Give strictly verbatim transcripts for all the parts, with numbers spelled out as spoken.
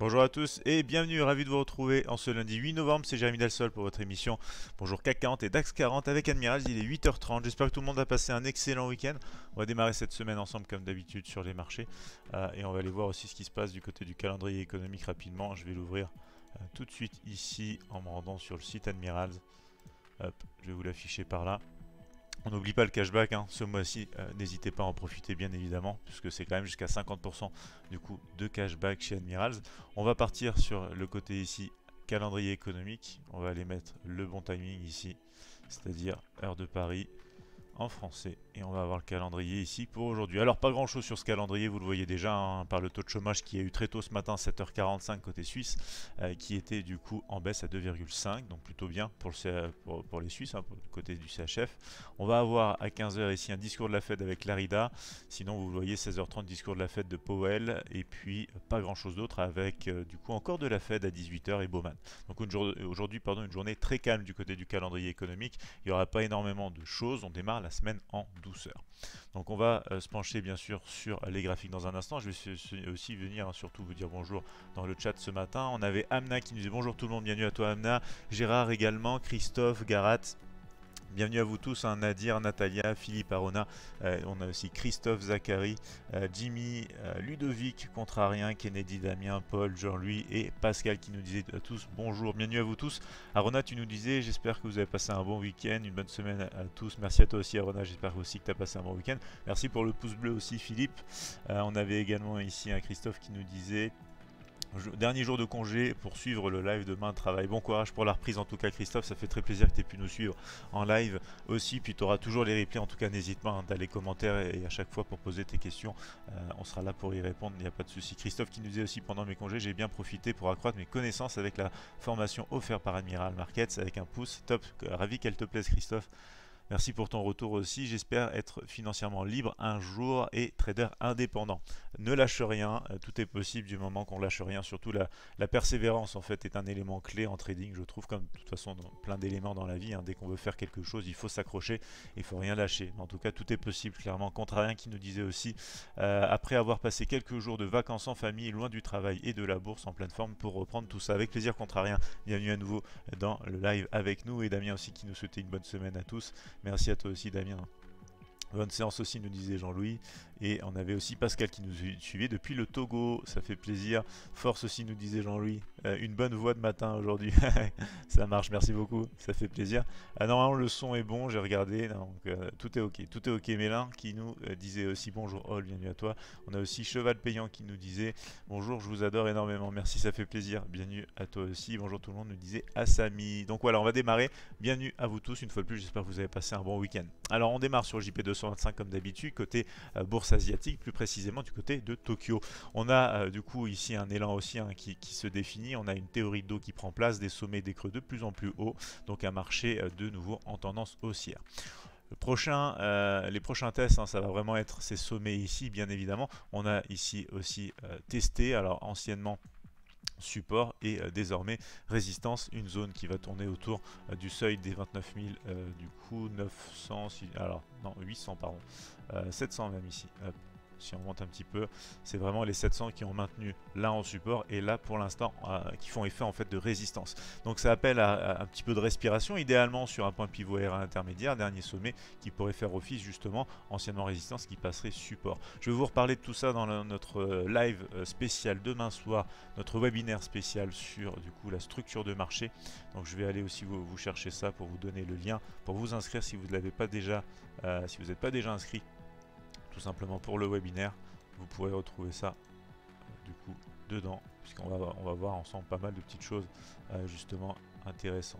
Bonjour à tous et bienvenue, ravi de vous retrouver en ce lundi huit novembre, c'est Jérémy Delsol pour votre émission Bonjour C A C quarante et DAX quarante avec Admiral, il est huit heures trente, j'espère que tout le monde a passé un excellent week-end. On va démarrer cette semaine ensemble comme d'habitude sur les marchés euh, et on va aller voir aussi ce qui se passe du côté du calendrier économique rapidement. Je vais l'ouvrir euh, tout de suite ici en me rendant sur le site Admirals. Hop, je vais vous l'afficher par là. On n'oublie pas le cashback, hein, ce mois-ci, euh, n'hésitez pas à en profiter bien évidemment, puisque c'est quand même jusqu'à cinquante pour cent du coup de cashback chez Admirals. On va partir sur le côté ici, calendrier économique, on va aller mettre le bon timing ici, c'est-à-dire heure de Paris en français, et on va avoir le calendrier ici pour aujourd'hui. Alors pas grand chose sur ce calendrier, vous le voyez déjà hein, par le taux de chômage qui a eu très tôt ce matin, sept heures quarante-cinq côté suisse, euh, qui était du coup en baisse à deux virgule cinq, donc plutôt bien pour, le, pour, pour les Suisses, hein, pour le côté du C H F. On va avoir à quinze heures ici un discours de la Fed avec Larida, sinon vous voyez seize heures trente discours de la Fed de Powell, et puis pas grand chose d'autre avec euh, du coup encore de la Fed à dix-huit heures et Bowman. Donc aujourd'hui pardon, une journée très calme du côté du calendrier économique, il n'y aura pas énormément de choses, on démarre la semaine en douceur. Donc on va euh, se pencher bien sûr sur les graphiques dans un instant. Je vais aussi venir hein, surtout vous dire bonjour dans le chat ce matin. On avait Amna qui nous disait bonjour tout le monde, bienvenue à toi Amna, Gérard également, Christophe, Garat. Bienvenue à vous tous, hein, Nadir, Natalia, Philippe Arona, euh, on a aussi Christophe, Zachary, euh, Jimmy, euh, Ludovic, Contrarien, Kennedy, Damien, Paul, Jean-Louis et Pascal qui nous disaient à tous bonjour, bienvenue à vous tous. Arona, tu nous disais, j'espère que vous avez passé un bon week-end, une bonne semaine à tous. Merci à toi aussi Arona, j'espère aussi que tu as passé un bon week-end. Merci pour le pouce bleu aussi Philippe. Euh, on avait également ici un Christophe qui nous disait... Dernier jour de congé pour suivre le live demain, travail. Bon courage pour la reprise en tout cas Christophe, ça fait très plaisir que tu aies pu nous suivre en live aussi. Puis tu auras toujours les replays, en tout cas n'hésite pas hein, dans les commentaires et, et à chaque fois pour poser tes questions. Euh, on sera là pour y répondre, il n'y a pas de souci. Christophe qui nous disait aussi pendant mes congés, j'ai bien profité pour accroître mes connaissances avec la formation offerte par Admiral Markets avec un pouce. Top, ravi qu'elle te plaise Christophe. Merci pour ton retour aussi, j'espère être financièrement libre un jour et trader indépendant. Ne lâche rien, tout est possible du moment qu'on lâche rien, surtout la, la persévérance en fait est un élément clé en trading, je trouve, comme de toute façon dans plein d'éléments dans la vie, hein. Dès qu'on veut faire quelque chose, il faut s'accrocher, il faut rien lâcher. Mais en tout cas, tout est possible, clairement. Contrarien qui nous disait aussi, euh, après avoir passé quelques jours de vacances en famille, loin du travail et de la bourse en pleine forme, pour reprendre tout ça avec plaisir. Contrarien, bienvenue à nouveau dans le live avec nous, et Damien aussi qui nous souhaitait une bonne semaine à tous. Merci à toi aussi Damien. Bonne séance aussi nous disait Jean-Louis. Et on avait aussi Pascal qui nous suivait depuis le Togo, ça fait plaisir. Force aussi nous disait Jean-Louis. Euh, une bonne voix de matin aujourd'hui. Ça marche, merci beaucoup, ça fait plaisir. Euh, normalement le son est bon, j'ai regardé, donc euh, tout est ok. Tout est ok. Mélin qui nous euh, disait aussi bonjour All, bienvenue à toi. On a aussi Cheval Payant qui nous disait bonjour, je vous adore énormément, merci, ça fait plaisir. Bienvenue à toi aussi, bonjour tout le monde, nous disait Assami. Donc voilà, on va démarrer. Bienvenue à vous tous une fois de plus, j'espère que vous avez passé un bon week-end. Alors on démarre sur J P deux cent vingt-cinq comme d'habitude, côté euh, bourse asiatique, plus précisément du côté de Tokyo. On a euh, du coup ici un élan haussier hein, qui, qui se définit, on a une théorie d'eau qui prend place, des sommets, des creux de plus en plus hauts, donc un marché euh, de nouveau en tendance haussière. Le prochain, euh, les prochains tests, hein, ça va vraiment être ces sommets ici, bien évidemment. On a ici aussi euh, testé, alors anciennement support et euh, désormais résistance, une zone qui va tourner autour euh, du seuil des vingt-neuf mille, euh, du coup neuf cents, alors non huit cents pardon, euh, sept cents même ici. Hop. Si on monte un petit peu, c'est vraiment les sept cents qui ont maintenu là en support et là pour l'instant euh, qui font effet en fait de résistance. Donc ça appelle à, à un petit peu de respiration, idéalement sur un point pivot R intermédiaire, dernier sommet qui pourrait faire office justement anciennement résistance qui passerait support. Je vais vous reparler de tout ça dans le, notre live spécial demain soir, notre webinaire spécial sur du coup la structure de marché. Donc je vais aller aussi vous, vous chercher ça pour vous donner le lien pour vous inscrire si vous ne l'avez pas déjà, euh, si vous n'êtes pas déjà inscrit. Tout simplement pour le webinaire, vous pourrez retrouver ça euh, du coup dedans, puisqu'on va, on va voir ensemble pas mal de petites choses euh, justement intéressantes.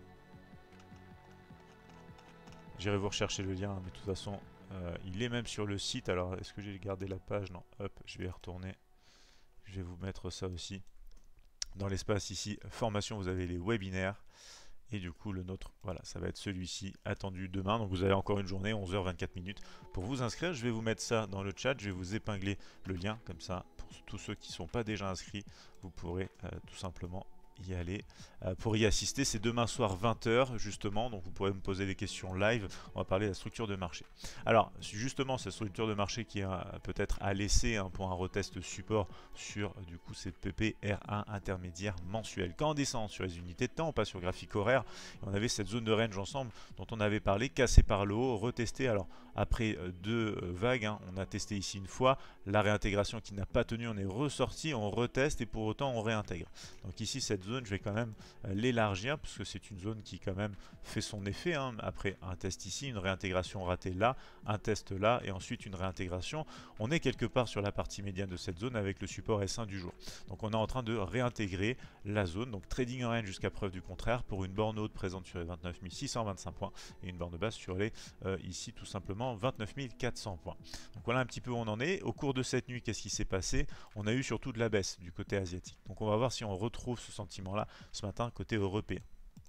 J'irai vous rechercher le lien, mais de toute façon euh, il est même sur le site. Alors est-ce que j'ai gardé la page? Non, hop, je vais y retourner. Je vais vous mettre ça aussi. Dans l'espace ici, formation, vous avez les webinaires. Et du coup le nôtre, voilà, ça va être celui-ci attendu demain. Donc vous avez encore une journée, onze heures vingt-quatre minutes pour vous inscrire. Je vais vous mettre ça dans le chat, je vais vous épingler le lien comme ça. Pour tous ceux qui ne sont pas déjà inscrits, vous pourrez euh, tout simplement y aller, euh, pour y assister. C'est demain soir vingt heures justement, donc vous pourrez me poser des questions live. On va parler de la structure de marché. Alors justement, cette structure de marché qui est euh, peut-être à laisser hein, pour un retest support sur euh, du coup cette P P R un intermédiaire mensuel. Quand on descend sur les unités de temps, on passe sur graphique horaire, et on avait cette zone de range ensemble dont on avait parlé, cassée par le haut, retestée. Alors après euh, deux euh, vagues, hein, on a testé ici une fois, la réintégration qui n'a pas tenu, on est ressorti, on reteste et pour autant on réintègre. Donc ici cette zone, je vais quand même euh, l'élargir parce que c'est une zone qui quand même fait son effet, hein. Après un test ici, une réintégration ratée là, un test là et ensuite une réintégration. On est quelque part sur la partie médiane de cette zone avec le support S un du jour. Donc on est en train de réintégrer la zone. Donc trading en range jusqu'à preuve du contraire pour une borne haute présente sur les vingt-neuf mille six cent vingt-cinq points et une borne basse sur les euh, ici tout simplement vingt-neuf mille quatre cents points. Donc voilà un petit peu où on en est. Au cours de cette nuit, qu'est-ce qui s'est passé? On a eu surtout de la baisse du côté asiatique. Donc on va voir si on retrouve ce sentiment-là ce matin côté européen.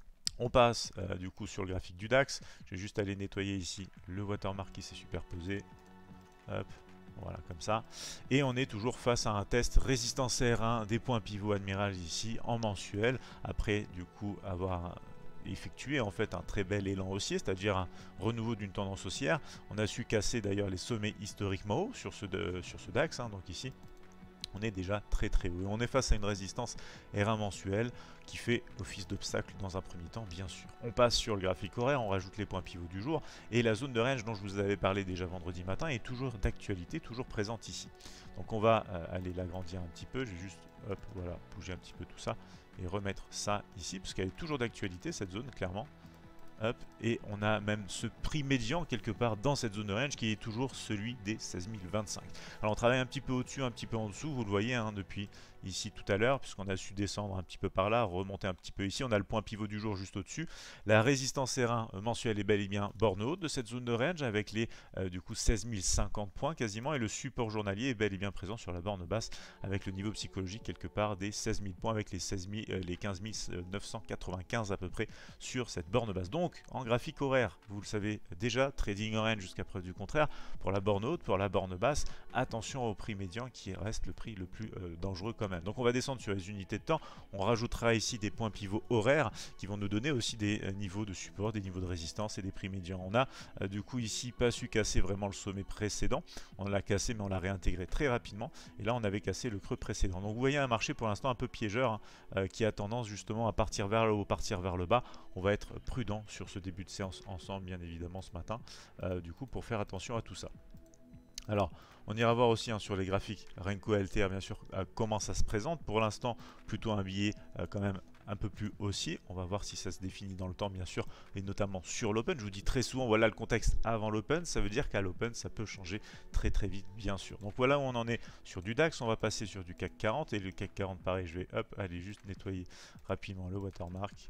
On passe euh, du coup sur le graphique du DAX. Je vais juste aller nettoyer ici le watermark qui s'est superposé. Hop, voilà comme ça. Et on est toujours face à un test résistance R un des points pivots Admiral ici en mensuel. Après du coup avoir effectué en fait un très bel élan haussier, c'est-à-dire un renouveau d'une tendance haussière. On a su casser d'ailleurs les sommets historiquement hauts sur ce, de, sur ce DAX, hein, donc ici. On est déjà très très haut. On est face à une résistance R un mensuelle qui fait office d'obstacle dans un premier temps, bien sûr. On passe sur le graphique horaire, on rajoute les points pivots du jour et la zone de range dont je vous avais parlé déjà vendredi matin est toujours d'actualité, toujours présente ici. Donc on va euh, aller l'agrandir un petit peu. Je vais juste hop, voilà, bouger un petit peu tout ça et remettre ça ici parce qu'elle est toujours d'actualité cette zone clairement. Hop, et on a même ce prix médian quelque part dans cette zone de range qui est toujours celui des seize mille vingt-cinq. Alors on travaille un petit peu au-dessus, un petit peu en dessous, vous le voyez hein, depuis ici tout à l'heure, puisqu'on a su descendre un petit peu par là, remonter un petit peu ici. On a le point pivot du jour juste au-dessus. La résistance R un mensuelle est bel et bien borne haute de cette zone de range avec les euh, du coup seize mille cinquante points quasiment, et le support journalier est bel et bien présent sur la borne basse avec le niveau psychologique quelque part des seize mille points avec les, seize mille, euh, les quinze mille neuf cent quatre-vingt-quinze à peu près sur cette borne basse. Donc en graphique horaire, vous le savez déjà, trading en range jusqu'à preuve du contraire, pour la borne haute, pour la borne basse, attention au prix médian qui reste le prix le plus euh, dangereux quand même. Donc on va descendre sur les unités de temps, on rajoutera ici des points pivots horaires qui vont nous donner aussi des euh, niveaux de support, des niveaux de résistance et des prix médians. On a euh, du coup ici pas su casser vraiment le sommet précédent, on l'a cassé mais on l'a réintégré très rapidement et là on avait cassé le creux précédent. Donc vous voyez un marché pour l'instant un peu piégeur hein, euh, qui a tendance justement à partir vers le haut, partir vers le bas. On va être prudent sur ce début de séance ensemble bien évidemment ce matin euh, du coup pour faire attention à tout ça. Alors on ira voir aussi hein, sur les graphiques Renko L T R bien sûr euh, comment ça se présente. Pour l'instant plutôt un billet euh, quand même un peu plus haussier. On va voir si ça se définit dans le temps bien sûr et notamment sur l'open. Je vous dis très souvent voilà le contexte avant l'open, ça veut dire qu'à l'open ça peut changer très très vite bien sûr. Donc voilà où on en est sur du DAX. On va passer sur du C A C quarante et le C A C quarante pareil je vais hop aller juste nettoyer rapidement le watermark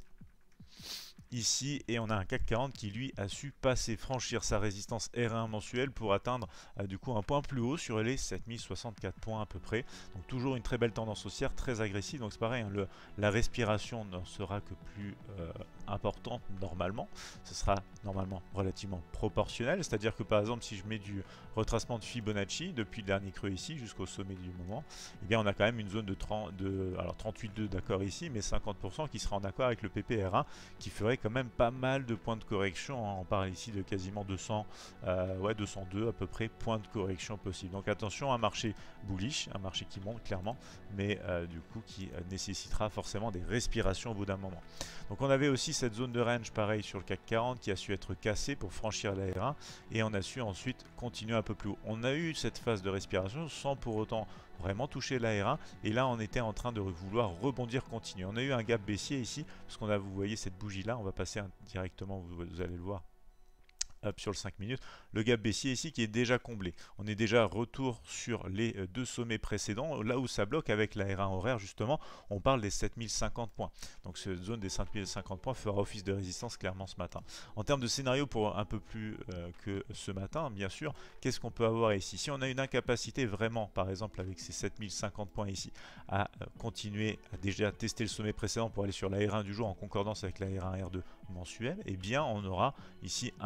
ici et on a un C A C quarante qui lui a su passer, franchir sa résistance R un mensuelle pour atteindre euh, du coup un point plus haut sur les sept mille soixante-quatre points à peu près. Donc toujours une très belle tendance haussière, très agressive. Donc c'est pareil, hein, le, la respiration n'en sera que plus euh, importante normalement. Ce sera normalement relativement proportionnel, c'est-à-dire que par exemple si je mets du retracement de Fibonacci depuis le dernier creux ici jusqu'au sommet du moment, eh bien on a quand même une zone de, trente, de alors trente-huit virgule deux d'accord ici, mais cinquante pour cent qui sera en accord avec le P P R un qui ferait quand même pas mal de points de correction. On parle ici de quasiment deux cents, euh, ouais, deux cent deux à peu près points de correction possible. Donc attention, un marché bullish, un marché qui monte clairement, mais euh, du coup qui euh, nécessitera forcément des respirations au bout d'un moment. Donc on avait aussi cette zone de range pareil sur le C A C quarante qui a su être cassée pour franchir la R un et on a su ensuite continuer un peu plus haut. On a eu cette phase de respiration sans pour autant vraiment toucher la R un et là on était en train de vouloir rebondir continuer. On a eu un gap baissier ici parce qu'on a, vous voyez cette bougie là, on va passer directement, vous, vous allez le voir hop, sur le cinq minutes, le gap baissier ici qui est déjà comblé. On est déjà retour sur les deux sommets précédents, là où ça bloque avec la R un horaire justement, on parle des sept mille cinquante points. Donc cette zone des cinq mille cinquante points fera office de résistance clairement ce matin. En termes de scénario pour un peu plus euh, que ce matin, bien sûr, qu'est-ce qu'on peut avoir ici? Si on a une incapacité vraiment, par exemple avec ces sept mille cinquante points ici, à euh, continuer à déjà tester le sommet précédent pour aller sur la R un du jour en concordance avec la R un R deux mensuelle, eh bien on aura ici un retour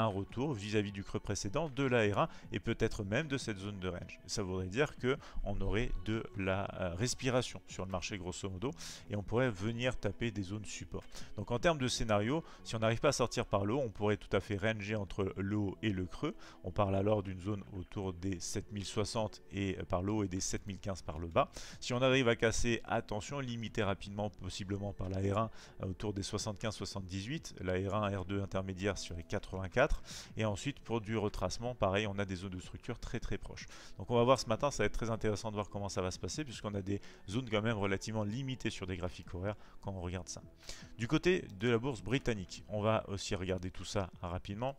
toujours vis-à-vis du creux précédent, de la R un et peut-être même de cette zone de range. Ça voudrait dire qu'on aurait de la euh, respiration sur le marché grosso modo et on pourrait venir taper des zones support. Donc en termes de scénario, si on n'arrive pas à sortir par le haut, on pourrait tout à fait ranger entre le haut et le creux. On parle alors d'une zone autour des sept mille soixante et euh, par le haut et des sept mille quinze par le bas. Si on arrive à casser, attention, limiter rapidement possiblement par la R un euh, autour des soixante-quinze soixante-dix-huit, la R un R deux intermédiaire sur les quatre-vingt-quatre et ensuite pour du retracement, pareil, on a des zones de structure très très proches. Donc on va voir ce matin, ça va être très intéressant de voir comment ça va se passer puisqu'on a des zones quand même relativement limitées sur des graphiques horaires quand on regarde ça. Du côté de la bourse britannique, on va aussi regarder tout ça rapidement.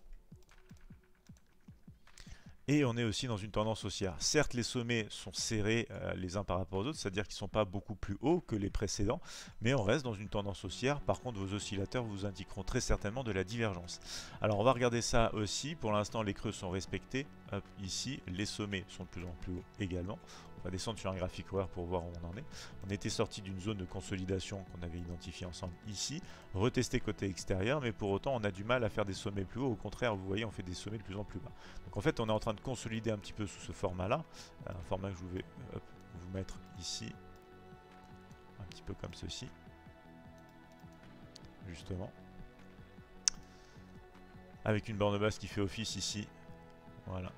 Et on est aussi dans une tendance haussière. Certes, les sommets sont serrés euh, les uns par rapport aux autres, c'est-à-dire qu'ils ne sont pas beaucoup plus hauts que les précédents, mais on reste dans une tendance haussière. Par contre, vos oscillateurs vous indiqueront très certainement de la divergence. Alors, on va regarder ça aussi. Pour l'instant, les creux sont respectés. Hop, ici, les sommets sont de plus en plus hauts également. On va descendre sur un graphique horaire pour voir où on en est. On était sorti d'une zone de consolidation qu'on avait identifiée ensemble ici, retesté côté extérieur, mais pour autant on a du mal à faire des sommets plus hauts. Au contraire, vous voyez, on fait des sommets de plus en plus bas. Donc en fait, on est en train de consolider un petit peu sous ce format-là, un format que je vais hop, vous mettre ici, un petit peu comme ceci, justement, avec une borne basse qui fait office ici, voilà.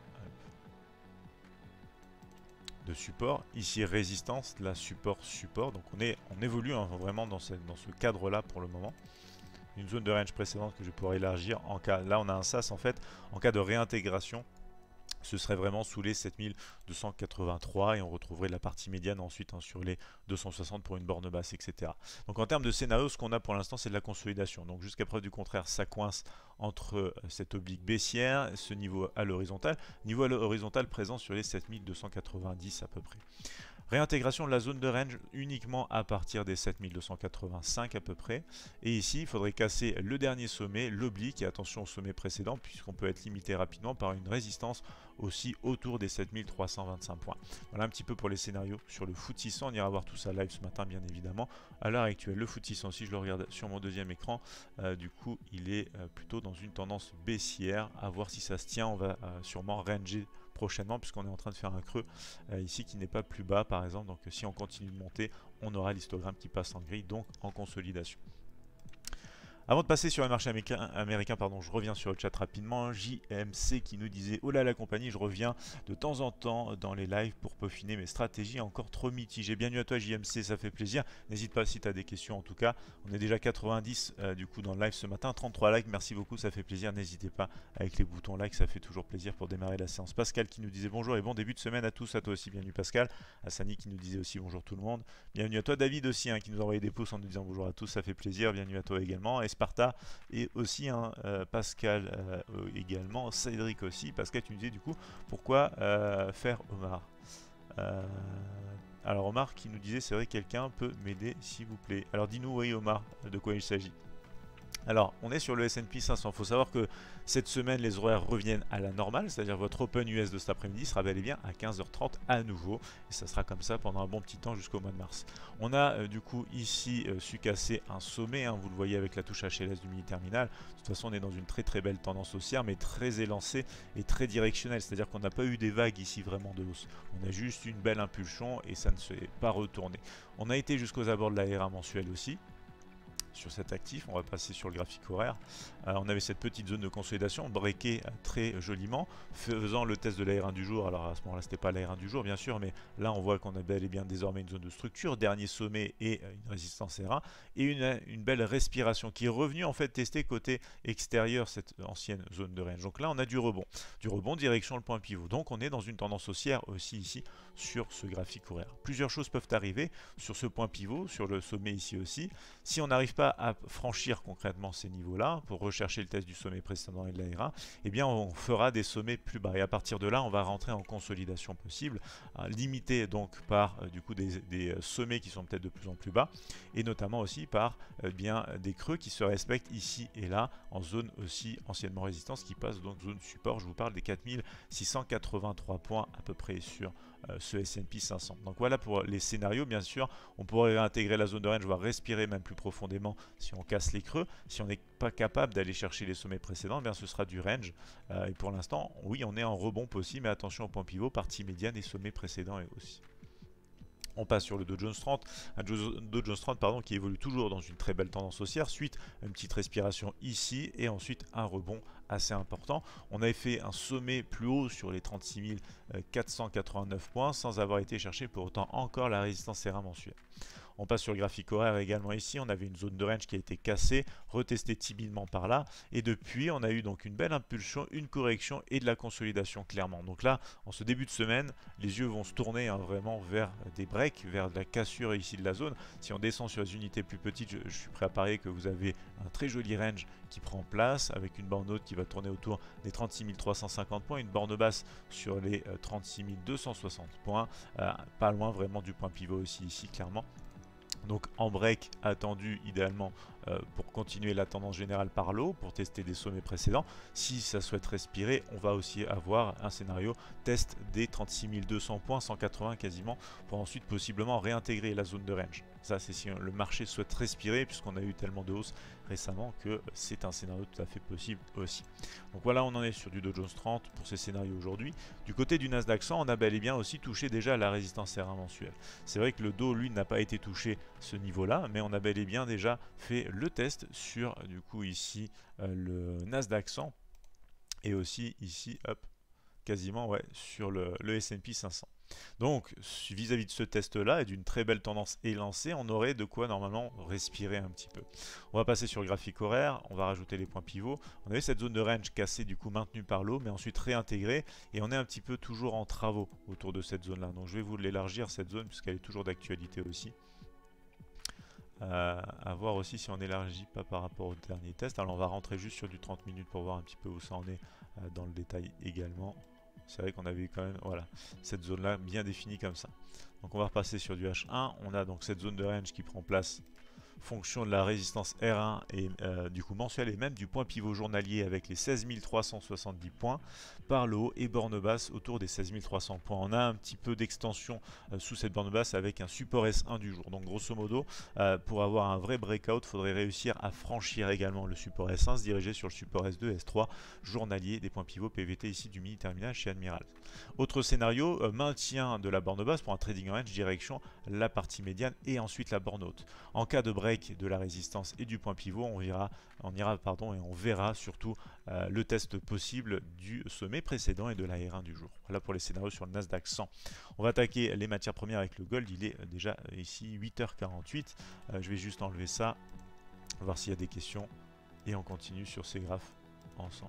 De support, ici résistance, là support, support, donc on, est, on évolue hein, vraiment dans ce, dans ce cadre là pour le moment. Une zone de range précédente que je pourrais élargir en cas, là on a un sas en fait, en cas de réintégration, ce serait vraiment sous les sept mille deux cent quatre-vingt-trois et on retrouverait la partie médiane ensuite hein, sur les deux cent soixante pour une borne basse, et cetera. Donc en termes de scénario, ce qu'on a pour l'instant c'est de la consolidation. Donc jusqu'à preuve du contraire, ça coince entre cette oblique baissière, ce niveau à l'horizontale, niveau à l'horizontale présent sur les sept mille deux cent quatre-vingt-dix à peu près. Réintégration de la zone de range uniquement à partir des sept mille deux cent quatre-vingt-cinq à peu près. Et ici, il faudrait casser le dernier sommet, l'oblique, et attention au sommet précédent, puisqu'on peut être limité rapidement par une résistance aussi autour des sept mille trois cent vingt-cinq points. Voilà un petit peu pour les scénarios sur le F T S E six cents. On ira voir tout ça live ce matin, bien évidemment. À l'heure actuelle, le F T S E six cents, si je le regarde sur mon deuxième écran, euh, du coup, il est euh, plutôt dans une tendance baissière. À voir si ça se tient, on va euh, sûrement ranger prochainement puisqu'on est en train de faire un creux euh, ici qui n'est pas plus bas par exemple. Donc si on continue de monter, on aura l'histogramme qui passe en gris, donc en consolidation. Avant de passer sur le marché américain, américain pardon, je reviens sur le chat rapidement. J M C qui nous disait: oh là la compagnie, je reviens de temps en temps dans les lives pour peaufiner mes stratégies encore trop mitigées. Bienvenue à toi J M C, ça fait plaisir. N'hésite pas si tu as des questions en tout cas. On est déjà quatre-vingt-dix euh, du coup dans le live ce matin. trente-trois likes, merci beaucoup, ça fait plaisir. N'hésitez pas avec les boutons like, ça fait toujours plaisir pour démarrer la séance. Pascal qui nous disait bonjour et bon début de semaine à tous. À toi aussi, bienvenue Pascal. Hassani qui nous disait aussi bonjour tout le monde. Bienvenue à toi David aussi hein, qui nous a envoyé des pouces en nous disant bonjour à tous, ça fait plaisir. Bienvenue à toi également. Et Sparta et aussi hein, euh, Pascal euh, également, Cédric aussi. Pascal, tu me disais du coup pourquoi euh, faire Omar euh, alors Omar qui nous disait c'est vrai, quelqu'un peut m'aider s'il vous plaît. Alors dis-nous oui Omar de quoi il s'agit. Alors, on est sur le S and P cinq cents. Il faut savoir que cette semaine, les horaires reviennent à la normale, c'est-à-dire votre Open U S de cet après-midi sera bel et bien à quinze heures trente à nouveau. Et ça sera comme ça pendant un bon petit temps jusqu'au mois de mars. On a euh, du coup ici euh, su casser un sommet, hein, vous le voyez avec la touche H L S du mini-terminal. De toute façon, on est dans une très très belle tendance haussière, mais très élancée et très directionnelle. C'est-à-dire qu'on n'a pas eu des vagues ici vraiment de hausse. On a juste une belle impulsion et ça ne s'est pas retourné. On a été jusqu'aux abords de la R un mensuelle aussi. Sur cet actif, on va passer sur le graphique horaire. Euh, on avait cette petite zone de consolidation breakée euh, très joliment, faisant le test de la R un du jour. Alors à ce moment-là, c'était pas la R un du jour, bien sûr, mais là on voit qu'on a bel et bien désormais une zone de structure, dernier sommet et euh, une résistance R un, et une, une belle respiration qui est revenue en fait tester côté extérieur cette ancienne zone de range. Donc là, on a du rebond, du rebond direction le point pivot. Donc on est dans une tendance haussière aussi ici sur ce graphique horaire. Plusieurs choses peuvent arriver sur ce point pivot, sur le sommet ici aussi. Si on n'arrive pas à franchir concrètement ces niveaux-là pour rechercher le test du sommet précédent et de la R un, eh bien on fera des sommets plus bas et à partir de là on va rentrer en consolidation possible, hein, limitée donc par euh, du coup des, des sommets qui sont peut-être de plus en plus bas et notamment aussi par euh, bien des creux qui se respectent ici et là en zone aussi anciennement résistance qui passe donc zone support. Je vous parle des quatre mille six cent quatre-vingt-trois points à peu près sur euh, ce S and P cinq cents. Donc voilà pour les scénarios. Bien sûr, on pourrait réintégrer la zone de range, voire respirer même plus profondément si on casse les creux. Si on n'est pas capable d'aller chercher les sommets précédents, eh bien ce sera du range. Euh, et pour l'instant, oui, on est en rebond possible, mais attention au point pivot, partie médiane et sommet précédent et aussi. On passe sur le Dow Jones trente, un Dow Jones trente pardon, qui évolue toujours dans une très belle tendance haussière, suite à une petite respiration ici et ensuite un rebond assez important. On avait fait un sommet plus haut sur les trente-six mille quatre cent quatre-vingt-neuf points sans avoir été chercher pour autant encore la résistance R un mensuelle. On passe sur le graphique horaire également ici, on avait une zone de range qui a été cassée, retestée timidement par là, et depuis on a eu donc une belle impulsion, une correction et de la consolidation clairement. Donc là, en ce début de semaine, les yeux vont se tourner hein, vraiment vers des breaks, vers de la cassure ici de la zone. Si on descend sur les unités plus petites, je, je suis prêt à parier que vous avez un très joli range qui prend place, avec une borne haute qui va tourner autour des trente-six mille trois cent cinquante points, une borne basse sur les euh, trente-six mille deux cent soixante points, euh, pas loin vraiment du point pivot aussi ici clairement. Donc en break attendu idéalement euh, pour continuer la tendance générale par l'eau, pour tester des sommets précédents. Si ça souhaite respirer, on va aussi avoir un scénario test des trente-six mille deux cents points, cent quatre-vingts quasiment, pour ensuite possiblement réintégrer la zone de range. Ça c'est si le marché souhaite respirer, puisqu'on a eu tellement de hausse récemment que c'est un scénario tout à fait possible aussi. Donc voilà, on en est sur du Dow Jones trente pour ces scénarios aujourd'hui. Du côté du Nasdaq cent, on a bel et bien aussi touché déjà la résistance R un mensuelle. C'est vrai que le Dow, lui, n'a pas été touché ce niveau-là, mais on a bel et bien déjà fait le test sur, du coup, ici, euh, le Nasdaq cent, et aussi ici, hop, quasiment, ouais, sur le, le S and P cinq cents. Donc, vis-à-vis de ce test-là et d'une très belle tendance élancée, on aurait de quoi normalement respirer un petit peu. On va passer sur le graphique horaire, on va rajouter les points pivots. On avait cette zone de range cassée, du coup maintenue par l'eau, mais ensuite réintégrée, et on est un petit peu toujours en travaux autour de cette zone-là. Donc, je vais vous l'élargir cette zone, puisqu'elle est toujours d'actualité aussi. Euh, à voir aussi si on élargit pas par rapport au dernier test. Alors, on va rentrer juste sur du trente minutes pour voir un petit peu où ça en est euh, dans le détail également. C'est vrai qu'on avait quand même voilà, cette zone là bien définie comme ça. Donc on va repasser sur du H un. On a donc cette zone de range qui prend place fonction de la résistance R un et euh, du coup mensuel et même du point pivot journalier avec les seize mille trois cent soixante-dix points par le haut et borne basse autour des seize mille trois cents points. On a un petit peu d'extension euh, sous cette borne basse avec un support S un du jour. Donc grosso modo, euh, pour avoir un vrai breakout, il faudrait réussir à franchir également le support S un, se diriger sur le support S deux, S trois journalier des points pivots P V T ici du mini terminal chez Admiral. Autre scénario, euh, maintien de la borne basse pour un trading range direction la partie médiane et ensuite la borne haute. En cas de break de la résistance et du point pivot, on ira, on ira pardon, et on verra surtout euh, le test possible du sommet précédent et de la R un du jour. Voilà pour les scénarios sur le Nasdaq cent. On va attaquer les matières premières avec le gold. Il est déjà ici huit heures quarante-huit. Euh, je vais juste enlever ça, voir s'il y a des questions et on continue sur ces graphes ensemble.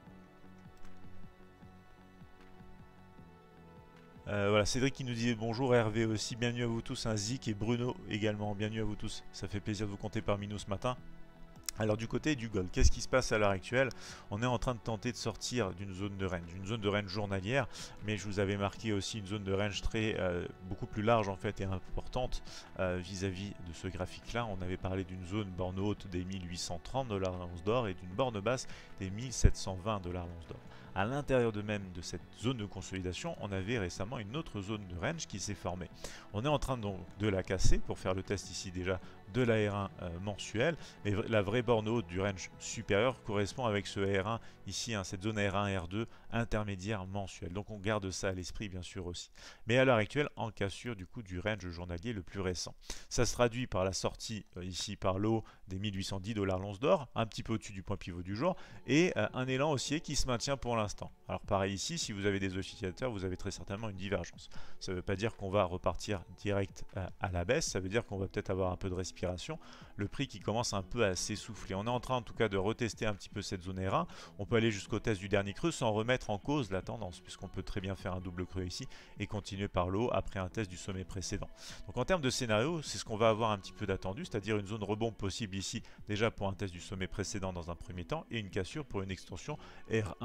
Euh, voilà, Cédric qui nous disait bonjour, Hervé aussi, bienvenue à vous tous, un Zik et Bruno également, bienvenue à vous tous, ça fait plaisir de vous compter parmi nous ce matin. Alors du côté du gold, qu'est-ce qui se passe à l'heure actuelle? On est en train de tenter de sortir d'une zone de range, une zone de range journalière, mais je vous avais marqué aussi une zone de range très euh, beaucoup plus large en fait et importante vis-à-vis -vis de ce graphique-là. On avait parlé d'une zone borne haute des mille huit cent trente dollars l'once d'or et d'une borne basse des mille sept cent vingt dollars l'once d'or. À l'intérieur de même de cette zone de consolidation, on avait récemment une autre zone de range qui s'est formée. On est en train donc de la casser pour faire le test ici déjà de la R un euh, mensuelle, mais la vraie borne haute du range supérieur correspond avec ce R un ici, hein, cette zone R un, R deux intermédiaire mensuelle. Donc on garde ça à l'esprit bien sûr aussi. Mais à l'heure actuelle, en cassure du coup du range journalier le plus récent. Ça se traduit par la sortie euh, ici par l'eau des mille huit cent dix dollars l'once d'or, un petit peu au-dessus du point pivot du jour, et euh, un élan haussier qui se maintient pour l'instant. Alors pareil ici, si vous avez des oscillateurs, vous avez très certainement une divergence. Ça ne veut pas dire qu'on va repartir direct euh, à la baisse, ça veut dire qu'on va peut-être avoir un peu de respiration, le prix qui commence un peu à s'essouffler. On est en train en tout cas de retester un petit peu cette zone R un, on peut aller jusqu'au test du dernier creux sans remettre en cause la tendance, puisqu'on peut très bien faire un double creux ici et continuer par le haut après un test du sommet précédent. Donc en termes de scénario, c'est ce qu'on va avoir un petit peu d'attendu, c'est-à-dire une zone rebond possible ici, déjà pour un test du sommet précédent dans un premier temps, et une cassure pour une extension R un et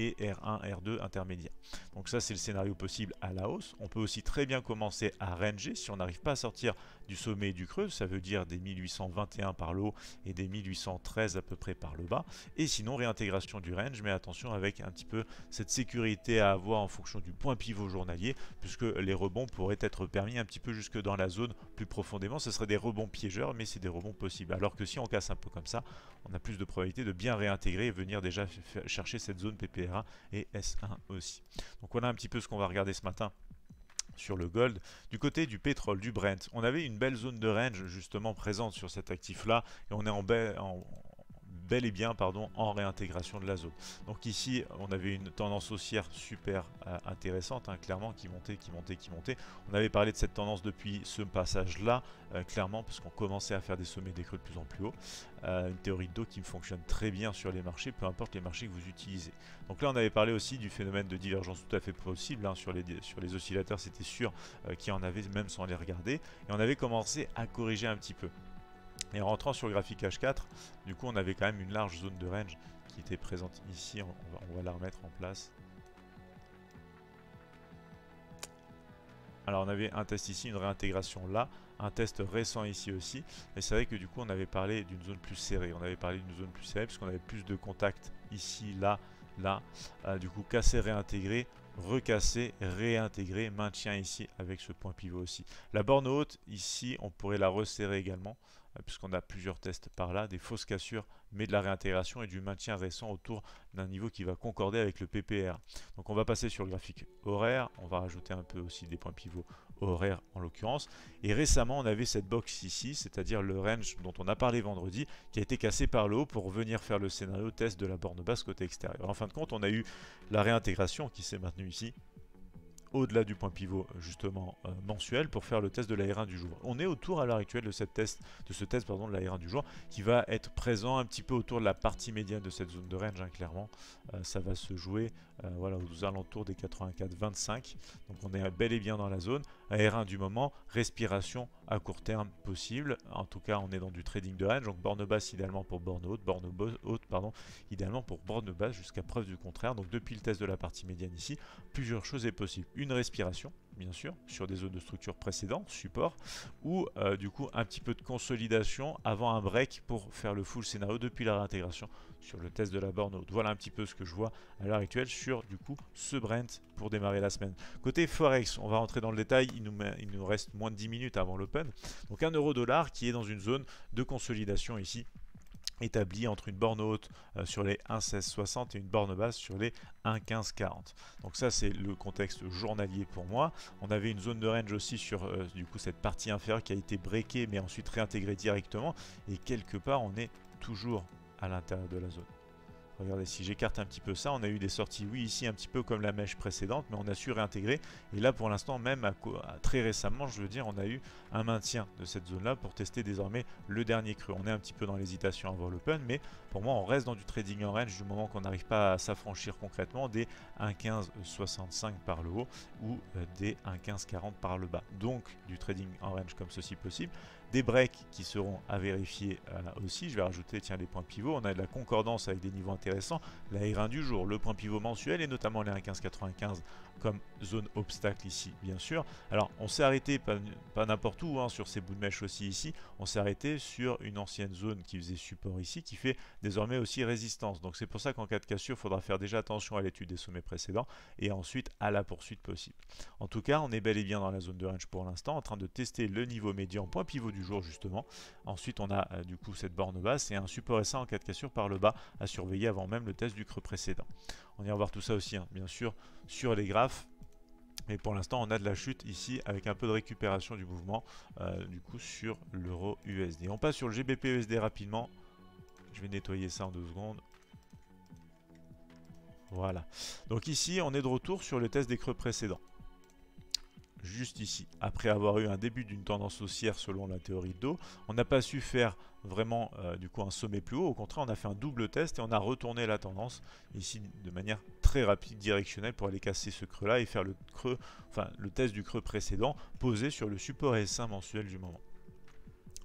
et R un, R deux intermédiaire. Donc ça c'est le scénario possible à la hausse. On peut aussi très bien commencer à ranger si on n'arrive pas à sortir du sommet et du creux, ça veut dire des mille huit cent vingt et un par le haut et des mille huit cent treize à peu près par le bas. Et sinon réintégration du range, mais attention avec un petit peu cette sécurité à avoir en fonction du point pivot journalier, puisque les rebonds pourraient être permis un petit peu jusque dans la zone plus profondément. Ce seraient des rebonds piégeurs, mais c'est des rebonds possibles. Alors que si on casse un peu comme ça, on a plus de probabilité de bien réintégrer et venir déjà chercher cette zone P P R un et S un aussi. Donc voilà un petit peu ce qu'on va regarder ce matin sur le gold. Du côté du pétrole, du Brent, on avait une belle zone de range justement présente sur cet actif là et on est en, bel, en bel et bien pardon, en réintégration de la zone. Donc ici on avait une tendance haussière super euh, intéressante, hein, clairement, qui montait, qui montait, qui montait. On avait parlé de cette tendance depuis ce passage là, euh, clairement, parce qu'on commençait à faire des sommets, des creux de plus en plus haut. Euh, une théorie de dos qui fonctionne très bien sur les marchés, peu importe les marchés que vous utilisez. Donc là on avait parlé aussi du phénomène de divergence tout à fait possible, hein, sur, les, sur les oscillateurs, c'était sûr euh, qu'il y en avait même sans les regarder, et on avait commencé à corriger un petit peu. Et en rentrant sur le graphique H quatre, du coup on avait quand même une large zone de range qui était présente ici, on va, on va la remettre en place. Alors on avait un test ici, une réintégration là, un test récent ici aussi, et c'est vrai que du coup on avait parlé d'une zone plus serrée, on avait parlé d'une zone plus serrée puisqu'on avait plus de contacts ici, là, là, euh, du coup casser, réintégrer, recasser, réintégrer, maintien ici avec ce point pivot aussi. La borne haute ici on pourrait la resserrer également, puisqu'on a plusieurs tests par là, des fausses cassures, mais de la réintégration et du maintien récent autour d'un niveau qui va concorder avec le P P R. Donc on va passer sur le graphique horaire, on va rajouter un peu aussi des points pivots horaires en l'occurrence. Et récemment on avait cette box ici, c'est-à-dire le range dont on a parlé vendredi, qui a été cassé par le haut pour venir faire le scénario test de la borne basse côté extérieur. En fin de compte on a eu la réintégration qui s'est maintenue ici, au-delà du point pivot justement euh, mensuel pour faire le test de la R un du jour. On est autour à l'heure actuelle de, cette test, de ce test pardon, de la R un du jour qui va être présent un petit peu autour de la partie médiane de cette zone de range, hein, clairement. Euh, ça va se jouer euh, voilà, aux alentours des quatre-vingt-quatre vingt-cinq. Donc on est bel et bien dans la zone. R un du moment, respiration à court terme possible. En tout cas on est dans du trading de range, donc borne basse idéalement pour borne haute, borne haute pardon, idéalement pour borne basse jusqu'à preuve du contraire. Donc depuis le test de la partie médiane ici, plusieurs choses est possible. Une respiration, bien sûr, sur des zones de structure précédentes, support, ou euh, du coup un petit peu de consolidation avant un break pour faire le full scénario depuis la réintégration sur le test de la borne haute. Voilà un petit peu ce que je vois à l'heure actuelle sur du coup ce Brent pour démarrer la semaine. Côté Forex, on va rentrer dans le détail, il nous, met, il nous reste moins de dix minutes avant l'open. Donc un euro dollar qui est dans une zone de consolidation ici, établi entre une borne haute euh, sur les un virgule seize soixante et une borne basse sur les un virgule quinze quarante. Donc ça c'est le contexte journalier pour moi. On avait une zone de range aussi sur euh, du coup cette partie inférieure qui a été breakée mais ensuite réintégrée directement, et quelque part on est toujours à l'intérieur de la zone. Regardez, si j'écarte un petit peu ça, on a eu des sorties, oui, ici un petit peu comme la mèche précédente, mais on a su réintégrer. Et là, pour l'instant, même à, à, très récemment, je veux dire, on a eu un maintien de cette zone-là pour tester désormais le dernier creux. On est un petit peu dans l'hésitation avant l'open, mais pour moi, on reste dans du trading en range du moment qu'on n'arrive pas à s'affranchir concrètement des un virgule quinze soixante-cinq par le haut ou des un virgule quinze quarante par le bas. Donc, du trading en range comme ceci possible. Des breaks qui seront à vérifier euh, aussi. Je vais rajouter tiens, les points pivots. On a de la concordance avec des niveaux intéressants. La R un du jour, le point pivot mensuel et notamment les un virgule quinze quatre-vingt-quinze comme zone obstacle ici, bien sûr. Alors, on s'est arrêté pas, pas n'importe où, hein, sur ces bouts de mèche aussi ici. On s'est arrêté sur une ancienne zone qui faisait support ici, qui fait désormais aussi résistance. Donc, c'est pour ça qu'en cas de cassure, il faudra faire déjà attention à l'étude des sommets précédents et ensuite à la poursuite possible. En tout cas, on est bel et bien dans la zone de range pour l'instant, en train de tester le niveau médian point pivot du jour justement. Ensuite, on a euh, du coup cette borne basse et un support S un en cas de cassure par le bas à surveiller avant même le test du creux précédent. On ira voir tout ça aussi, hein, bien sûr, sur les graphes. Et pour l'instant, on a de la chute ici avec un peu de récupération du mouvement euh, du coup sur l'euro U S D. On passe sur le G B P U S D rapidement. Je vais nettoyer ça en deux secondes. Voilà. Donc ici, on est de retour sur le test des creux précédents. Juste ici, après avoir eu un début d'une tendance haussière selon la théorie de dos, on n'a pas su faire vraiment euh, du coup un sommet plus haut. Au contraire, on a fait un double test et on a retourné la tendance ici de manière très rapide, directionnelle, pour aller casser ce creux là et faire le creux, enfin le test du creux précédent posé sur le support S un mensuel du moment.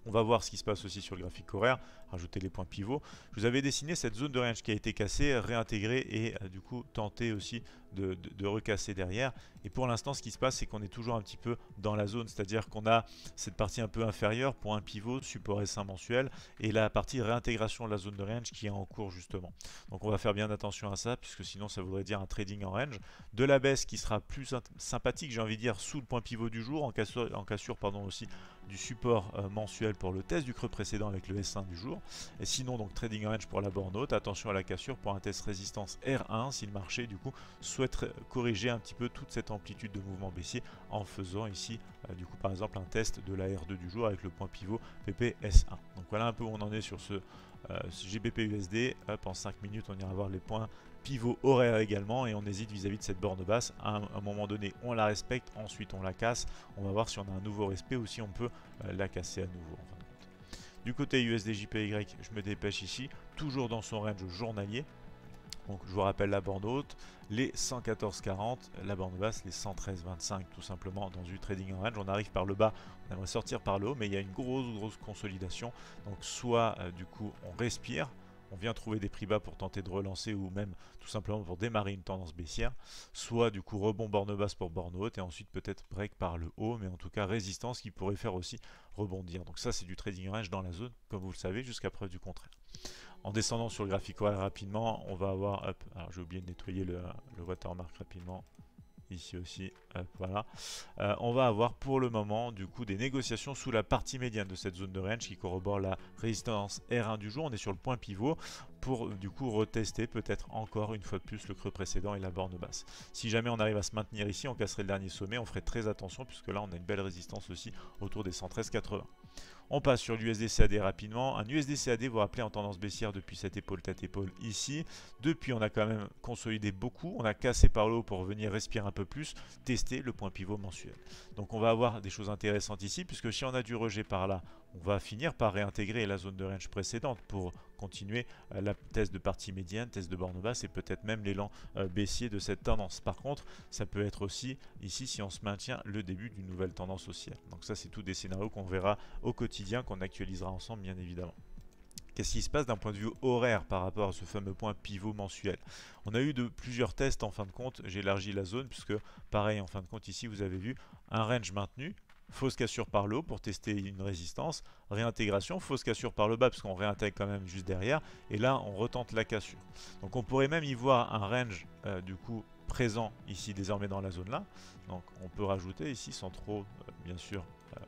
On va voir ce qui se passe aussi sur le graphique horaire, rajouter les points pivots. Je vous avais dessiné cette zone de range qui a été cassée, réintégrée et euh, du coup tenter aussi de, de, de recasser derrière. Et pour l'instant, ce qui se passe, c'est qu'on est toujours un petit peu dans la zone, c'est-à-dire qu'on a cette partie un peu inférieure, point pivot, support S un mensuel, et la partie réintégration de la zone de range qui est en cours justement. Donc on va faire bien attention à ça, puisque sinon ça voudrait dire un trading en range. De la baisse qui sera plus sympathique, j'ai envie de dire, sous le point pivot du jour, en cassure, en cassure pardon, aussi du support euh, mensuel pour le test du creux précédent avec le S un du jour. Et sinon, donc trading range pour la borne haute, attention à la cassure pour un test résistance R un si le marché du coup souhaite corriger un petit peu toute cette amplitude de mouvement baissier en faisant ici euh, du coup par exemple un test de la R deux du jour avec le point pivot P P S un. Donc voilà un peu où on en est sur ce, euh, ce G B P U S D. Hop, en cinq minutes on ira voir les points pivot horaire également et on hésite vis-à-vis -vis de cette borne basse. À un, à un moment donné on la respecte, ensuite on la casse. On va voir si on a un nouveau respect ou si on peut euh, la casser à nouveau en fin de compte. Du côté U S D J P Y, je me dépêche ici, toujours dans son range journalier. Donc je vous rappelle la borne haute, les cent quatorze quarante, la borne basse, les cent treize vingt-cinq tout simplement dans du trading en range. On arrive par le bas, on aimerait sortir par le haut, mais il y a une grosse grosse consolidation. Donc soit euh, du coup on respire, on vient trouver des prix bas pour tenter de relancer ou même tout simplement pour démarrer une tendance baissière, soit du coup rebond borne basse pour borne haute et ensuite peut-être break par le haut, mais en tout cas résistance qui pourrait faire aussi rebondir. Donc ça c'est du trading range dans la zone, comme vous le savez, jusqu'à preuve du contraire. En descendant sur le graphique horaire rapidement, on va avoir, hop, alors j'ai oublié de nettoyer le, le watermark rapidement, ici aussi, hop, voilà. Euh, on va avoir pour le moment du coup des négociations sous la partie médiane de cette zone de range qui corrobore la résistance R un du jour. On est sur le point pivot pour du coup retester peut-être encore une fois de plus le creux précédent et la borne basse. Si jamais on arrive à se maintenir ici, on casserait le dernier sommet, on ferait très attention puisque là on a une belle résistance aussi autour des cent treize quatre-vingts. On passe sur l'U S D C A D rapidement. Un U S D C A D, vous vous rappelez, en tendance baissière depuis cette épaule tête épaule ici. Depuis, on a quand même consolidé beaucoup. On a cassé par le haut pour venir respirer un peu plus, tester le point pivot mensuel. Donc on va avoir des choses intéressantes ici, puisque si on a du rejet par là, on va finir par réintégrer la zone de range précédente pour continuer euh, la test de partie médiane, test de borne basse et peut-être même l'élan euh, baissier de cette tendance. Par contre, ça peut être aussi ici si on se maintient le début d'une nouvelle tendance haussière. Donc ça, c'est tous des scénarios qu'on verra au quotidien, qu'on actualisera ensemble bien évidemment. Qu'est-ce qui se passe d'un point de vue horaire par rapport à ce fameux point pivot mensuel? On a eu de plusieurs tests en fin de compte, j'ai élargi la zone puisque pareil en fin de compte ici vous avez vu un range maintenu, fausse cassure par le haut pour tester une résistance, réintégration, fausse cassure par le bas parce qu'on réintègre quand même juste derrière et là on retente la cassure. Donc on pourrait même y voir un range euh, du coup présent ici désormais dans la zone là. Donc on peut rajouter ici sans trop euh, bien sûr euh,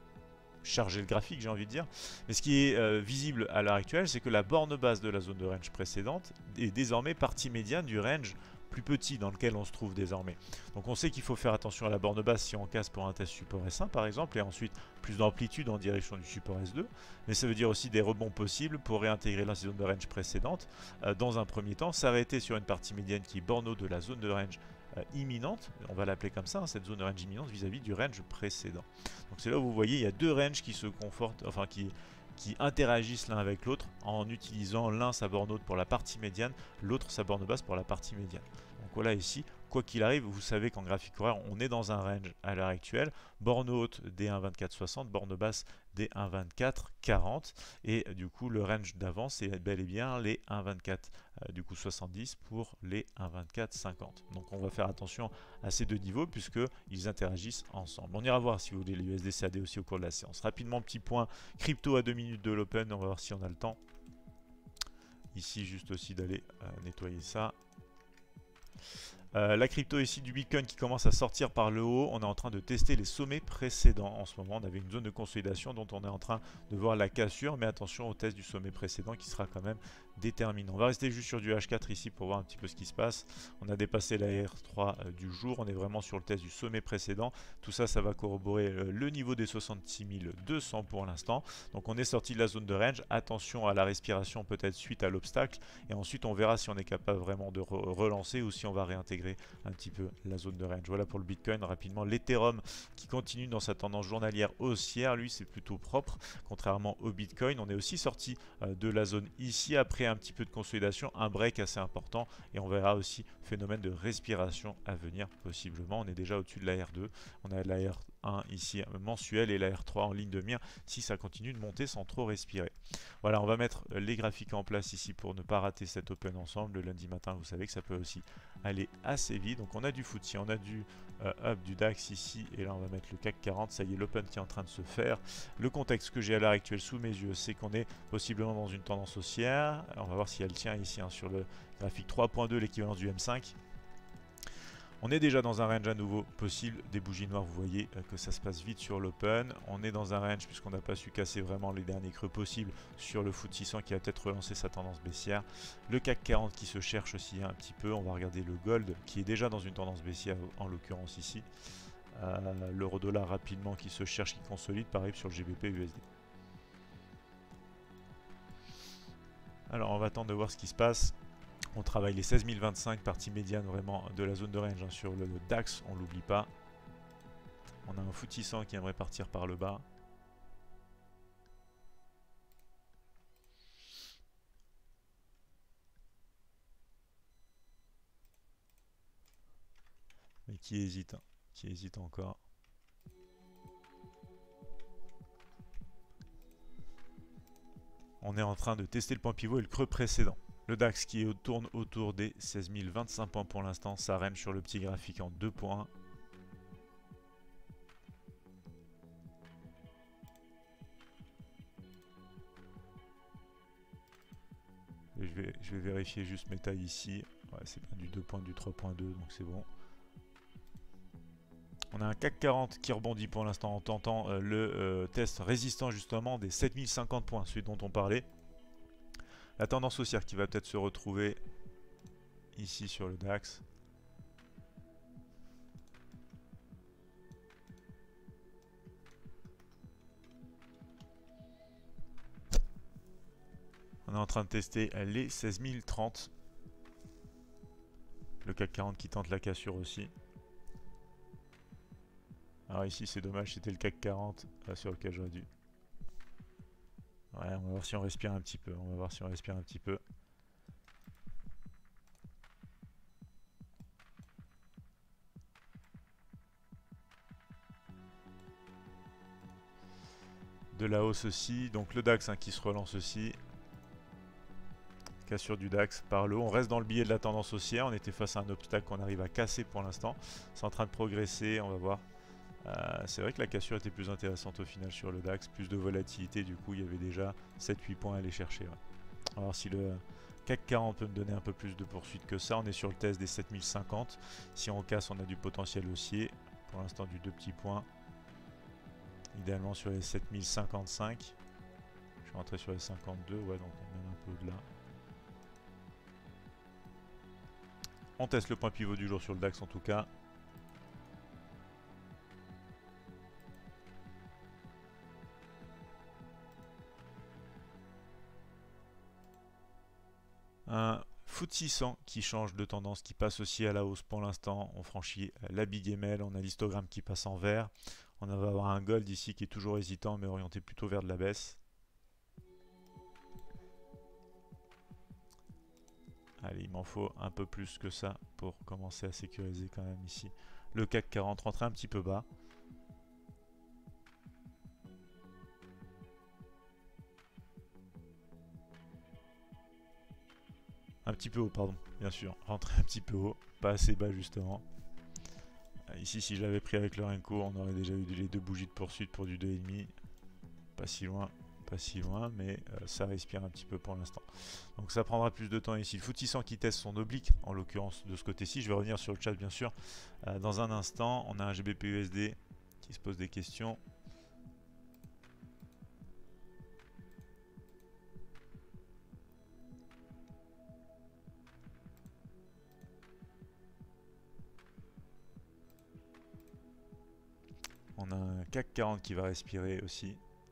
charger le graphique, j'ai envie de dire. Mais ce qui est euh, visible à l'heure actuelle, c'est que la borne basse de la zone de range précédente est désormais partie médiane du range plus petit dans lequel on se trouve désormais. Donc on sait qu'il faut faire attention à la borne basse si on casse pour un test support S un par exemple, et ensuite plus d'amplitude en direction du support S deux, mais ça veut dire aussi des rebonds possibles pour réintégrer la zone de range précédente. Euh, dans un premier temps, s'arrêter sur une partie médiane qui est borne haute de la zone de range euh, imminente, on va l'appeler comme ça, hein, cette zone de range imminente vis-à-vis du range précédent. Donc c'est là où vous voyez, il y a deux ranges qui se confortent, enfin qui qui interagissent l'un avec l'autre en utilisant l'un sa borne haute pour la partie médiane, l'autre sa borne basse pour la partie médiane. Donc voilà ici, quoi qu'il arrive, vous savez qu'en graphique horaire, on est dans un range à l'heure actuelle. Borne haute D un vingt-quatre soixante, borne basse D un vingt-quatre quarante. Et du coup, le range d'avant, c'est bel et bien les un vingt-quatre euh, du coup soixante-dix pour les un vingt-quatre cinquante. Donc on va faire attention à ces deux niveaux puisqu'ils interagissent ensemble. On ira voir si vous voulez les U S D C A D aussi au cours de la séance. Rapidement, petit point crypto à deux minutes de l'open. On va voir si on a le temps. Ici, juste aussi d'aller euh, nettoyer ça. Euh, la crypto ici du Bitcoin qui commence à sortir par le haut, on est en train de tester les sommets précédents en ce moment. On avait une zone de consolidation dont on est en train de voir la cassure, mais attention au test du sommet précédent qui sera quand même déterminant. On va rester juste sur du H quatre ici pour voir un petit peu ce qui se passe. On a dépassé la R trois euh, du jour, on est vraiment sur le test du sommet précédent. Tout ça, ça va corroborer euh, le niveau des soixante-six mille deux cents pour l'instant. Donc on est sorti de la zone de range, attention à la respiration peut-être suite à l'obstacle, et ensuite on verra si on est capable vraiment de re relancer ou si on va réintégrer un petit peu la zone de range. Voilà pour le Bitcoin. Rapidement, l'Ethereum qui continue dans sa tendance journalière haussière, lui c'est plutôt propre, contrairement au Bitcoin. On est aussi sorti euh, de la zone ici après un petit peu de consolidation, un break assez important, et on verra aussi phénomène de respiration à venir possiblement. On est déjà au-dessus de la R deux, on a la R un ici mensuel et la R trois en ligne de mire si ça continue de monter sans trop respirer. Voilà, on va mettre les graphiques en place ici pour ne pas rater cet open ensemble. Le lundi matin, vous savez que ça peut aussi aller assez vite. Donc on a du F T S E, on a du euh, up, du DAX ici, et là on va mettre le C A C quarante. Ça y est, l'open qui est en train de se faire. Le contexte que j'ai à l'heure actuelle sous mes yeux, c'est qu'on est possiblement dans une tendance haussière. On va voir si elle tient ici hein, sur le graphique trois point deux, l'équivalence du M cinq. On est déjà dans un range à nouveau possible, des bougies noires, vous voyez euh, que ça se passe vite sur l'open. On est dans un range puisqu'on n'a pas su casser vraiment les derniers creux possibles sur le F T S E six cents qui a peut-être relancé sa tendance baissière. Le C A C quarante qui se cherche aussi un petit peu. On va regarder le gold qui est déjà dans une tendance baissière en l'occurrence ici. Euh, L'euro dollar rapidement qui se cherche, qui consolide, pareil sur le G B P U S D. Alors on va attendre de voir ce qui se passe. On travaille les seize mille vingt-cinq, partie médiane vraiment de la zone de range hein, sur le DAX, on l'oublie pas. On a un F T S E six cents qui aimerait partir par le bas. Mais qui hésite, hein, qui hésite encore. On est en train de tester le point pivot et le creux précédent. Le DAX qui tourne autour des seize mille vingt-cinq points pour l'instant, ça range sur le petit graphique en deux points. Et je vais, je vais vérifier juste mes tailles ici. Ouais, c'est bien du deux point, du trois point deux, donc c'est bon. On a un C A C quarante qui rebondit pour l'instant en tentant euh, le euh, test résistant justement des sept mille cinquante points, celui dont on parlait. La tendance haussière qui va peut-être se retrouver ici sur le DAX. On est en train de tester les seize mille trente. Le C A C quarante qui tente la cassure aussi. Alors ici c'est dommage, c'était le C A C quarante là, sur lequel j'aurais dû. Ouais, on va voir si on respire un petit peu. On va voir si on respire un petit peu. De la hausse aussi. Donc le DAX hein, qui se relance aussi. Cassure du DAX par le haut. On reste dans le biais de la tendance haussière. On était face à un obstacle qu'on arrive à casser pour l'instant. C'est en train de progresser. On va voir. Euh, c'est vrai que la cassure était plus intéressante au final sur le DAX. Plus de volatilité. Du coup, il y avait déjà sept huit points à aller chercher. Ouais. On va voir si le C A C quarante peut me donner un peu plus de poursuite que ça. On est sur le test des sept mille cinquante. Si on casse, on a du potentiel haussier. Pour l'instant, du deux petits points. Idéalement sur les sept mille cinquante-cinq. Je suis rentré sur les cinquante-deux. Ouais, donc on est même un peu au-delà. On teste le point pivot du jour sur le DAX en tout cas. Un F T S E six cents qui change de tendance, qui passe aussi à la hausse pour l'instant. On franchit la Big M L, on a l'histogramme qui passe en vert. On va avoir un gold ici qui est toujours hésitant mais orienté plutôt vers de la baisse. Allez, il m'en faut un peu plus que ça pour commencer à sécuriser quand même ici. Le C A C quarante rentre un petit peu bas. Un petit peu haut, pardon, bien sûr. Rentrer un petit peu haut, pas assez bas justement. Ici, si je l'avais pris avec le Renko, on aurait déjà eu les deux bougies de poursuite pour du deux virgule cinq. Pas si loin, pas si loin, mais euh, ça respire un petit peu pour l'instant. Donc ça prendra plus de temps ici. Le F T S E six cents qui teste son oblique, en l'occurrence de ce côté-ci. Je vais revenir sur le chat, bien sûr, euh, dans un instant. On a un G B P U S D qui se pose des questions. On a un C A C quarante qui va respirer aussi.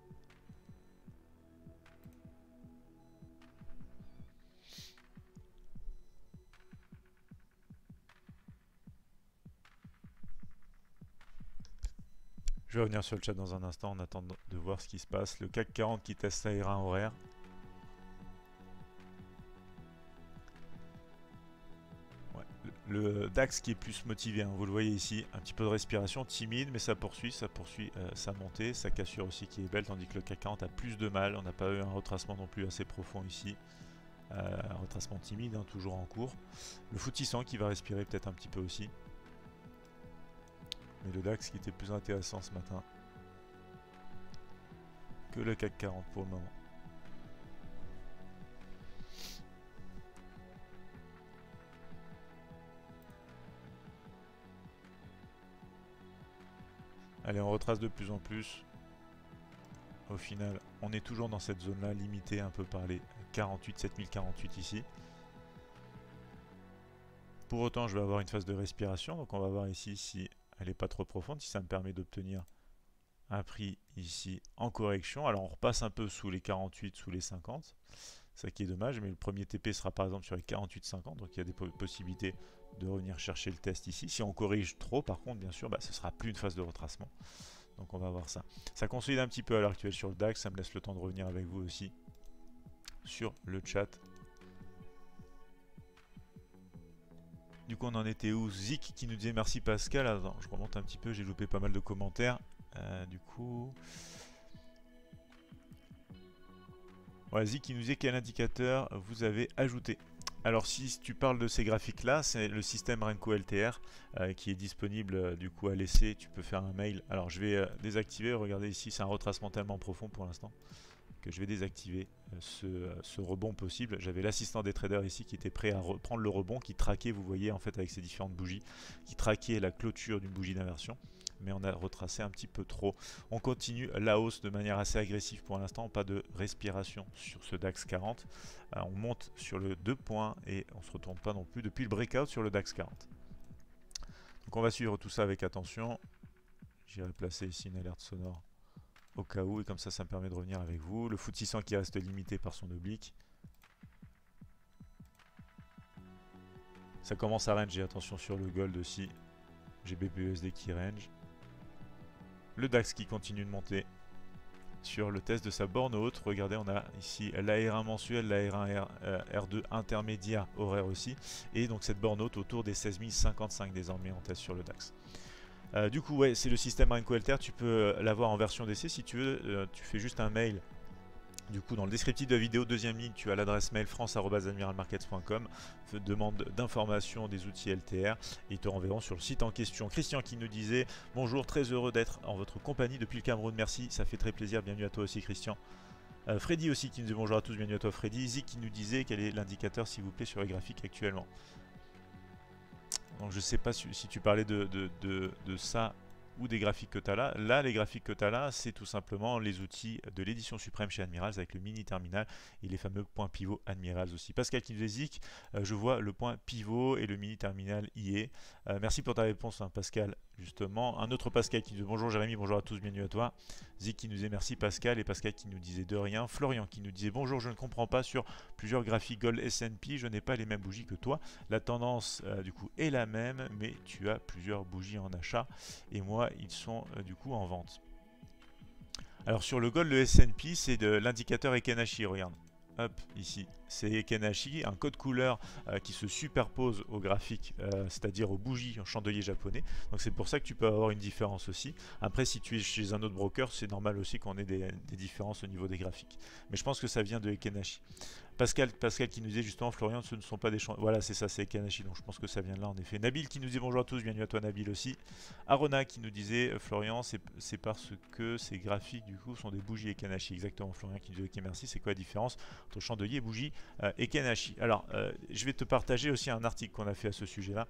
Je vais revenir sur le chat dans un instant en attendant de voir ce qui se passe. Le C A C quarante qui teste sa R un horaire. Ouais. Le Le DAX qui est plus motivé, hein, vous le voyez ici, un petit peu de respiration, timide, mais ça poursuit, ça poursuit euh, sa montée, sa cassure aussi qui est belle, tandis que le C A C quarante a plus de mal, on n'a pas eu un retracement non plus assez profond ici, euh, un retracement timide, hein, toujours en cours. Le F T S E cent qui va respirer peut-être un petit peu aussi, mais le DAX qui était plus intéressant ce matin que le C A C quarante pour le moment. Allez, on retrace de plus en plus. Au final, on est toujours dans cette zone-là, limitée un peu par les quarante-huit, sept mille quarante-huit ici. Pour autant, je vais avoir une phase de respiration. Donc on va voir ici si elle n'est pas trop profonde, si ça me permet d'obtenir un prix ici en correction. Alors on repasse un peu sous les quarante-huit, sous les cinquante. Ça qui est dommage, mais le premier T P sera par exemple sur les quarante-huit cinquante. Donc il y a des possibilités de revenir chercher le test ici. Si on corrige trop, par contre, bien sûr, bah, ce ne sera plus une phase de retracement. Donc on va voir ça. Ça consolide un petit peu à l'heure actuelle sur le DAX. Ça me laisse le temps de revenir avec vous aussi sur le chat. Du coup, on en était où? Zik qui nous disait merci Pascal. Attends, je remonte un petit peu, j'ai loupé pas mal de commentaires. Euh, du coup... Ouais, Zik qui nous disait quel indicateur vous avez ajouté. Alors si tu parles de ces graphiques là, c'est le système Renko L T R euh, qui est disponible euh, du coup à laisser, tu peux faire un mail. Alors je vais euh, désactiver, regardez ici c'est un retracement tellement profond pour l'instant que je vais désactiver euh, ce, euh, ce rebond possible. J'avais l'assistant des traders ici qui était prêt à reprendre le rebond, qui traquait, vous voyez en fait avec ces différentes bougies, qui traquait la clôture d'une bougie d'inversion. Mais on a retracé un petit peu trop. On continue la hausse de manière assez agressive pour l'instant, pas de respiration sur ce DAX quarante. Euh, on monte sur le deux points et on ne se retourne pas non plus depuis le breakout sur le DAX quarante. Donc on va suivre tout ça avec attention. J'irai placer ici une alerte sonore au cas où, et comme ça, ça me permet de revenir avec vous. Le F T S E cent qui reste limité par son oblique. Ça commence à ranger, attention sur le gold aussi. J'ai B P U S D qui range. Le DAX qui continue de monter sur le test de sa borne haute. Regardez, on a ici l'A R un mensuel, l'A R un R, euh, R deux intermédiaire horaire aussi. Et donc cette borne haute autour des seize mille cinquante-cinq désormais en test sur le DAX. Euh, du coup, ouais, c'est le système Renko L T R. Tu peux l'avoir en version d'essai si tu veux. Euh, tu fais juste un mail. Du coup, dans le descriptif de la vidéo, deuxième ligne, tu as l'adresse mail france arobase admiral markets point com, demande d'information des outils L T R, et ils te renverront sur le site en question. Christian qui nous disait « Bonjour, très heureux d'être en votre compagnie depuis le Cameroun, merci, ça fait très plaisir, bienvenue à toi aussi Christian. Euh, » Freddy aussi qui nous dit « Bonjour à tous, bienvenue à toi Freddy. » Zik qui nous disait « Quel est l'indicateur s'il vous plaît sur les graphiques actuellement ?» Donc je ne sais pas si, si tu parlais de, de, de, de ça ou des graphiques que tu as là. Là, les graphiques que tu as là, c'est tout simplement les outils de l'édition suprême chez Admirals avec le mini terminal et les fameux points pivot Admirals aussi. Pascal qui nous hésite, euh, je vois le point pivot et le mini terminal I E. Euh, merci pour ta réponse, hein, Pascal, justement. Un autre Pascal qui nous dit bonjour Jérémy, bonjour à tous, bienvenue à toi. Zik qui nous disait merci Pascal, et Pascal qui nous disait de rien. Florian qui nous disait bonjour, je ne comprends pas sur plusieurs graphiques Gold S and P, je n'ai pas les mêmes bougies que toi. La tendance euh, du coup est la même, mais tu as plusieurs bougies en achat et moi ils sont euh, du coup en vente. Alors sur le Gold, le S and P c'est de l'indicateur Ekenashi, regarde. Hop, ici, c'est Ekenashi, un code couleur euh, qui se superpose au graphique, euh, c'est-à-dire aux bougies en chandelier japonais. Donc c'est pour ça que tu peux avoir une différence aussi. Après, si tu es chez un autre broker, c'est normal aussi qu'on ait des, des différences au niveau des graphiques. Mais je pense que ça vient de Ekenashi. Pascal, Pascal qui nous disait justement, Florian, ce ne sont pas des chandeliers. Voilà, c'est ça, c'est Ekenashi. Donc je pense que ça vient de là en effet. Nabil qui nous dit bonjour à tous, bienvenue à toi Nabil aussi. Arona qui nous disait, Florian, c'est parce que ces graphiques du coup sont des bougies Ekenashi. Exactement, Florian qui nous dit ok, merci. C'est quoi la différence entre chandelier et bougie euh, Ekenashi? Alors, euh, je vais te partager aussi un article qu'on a fait à ce sujet-là.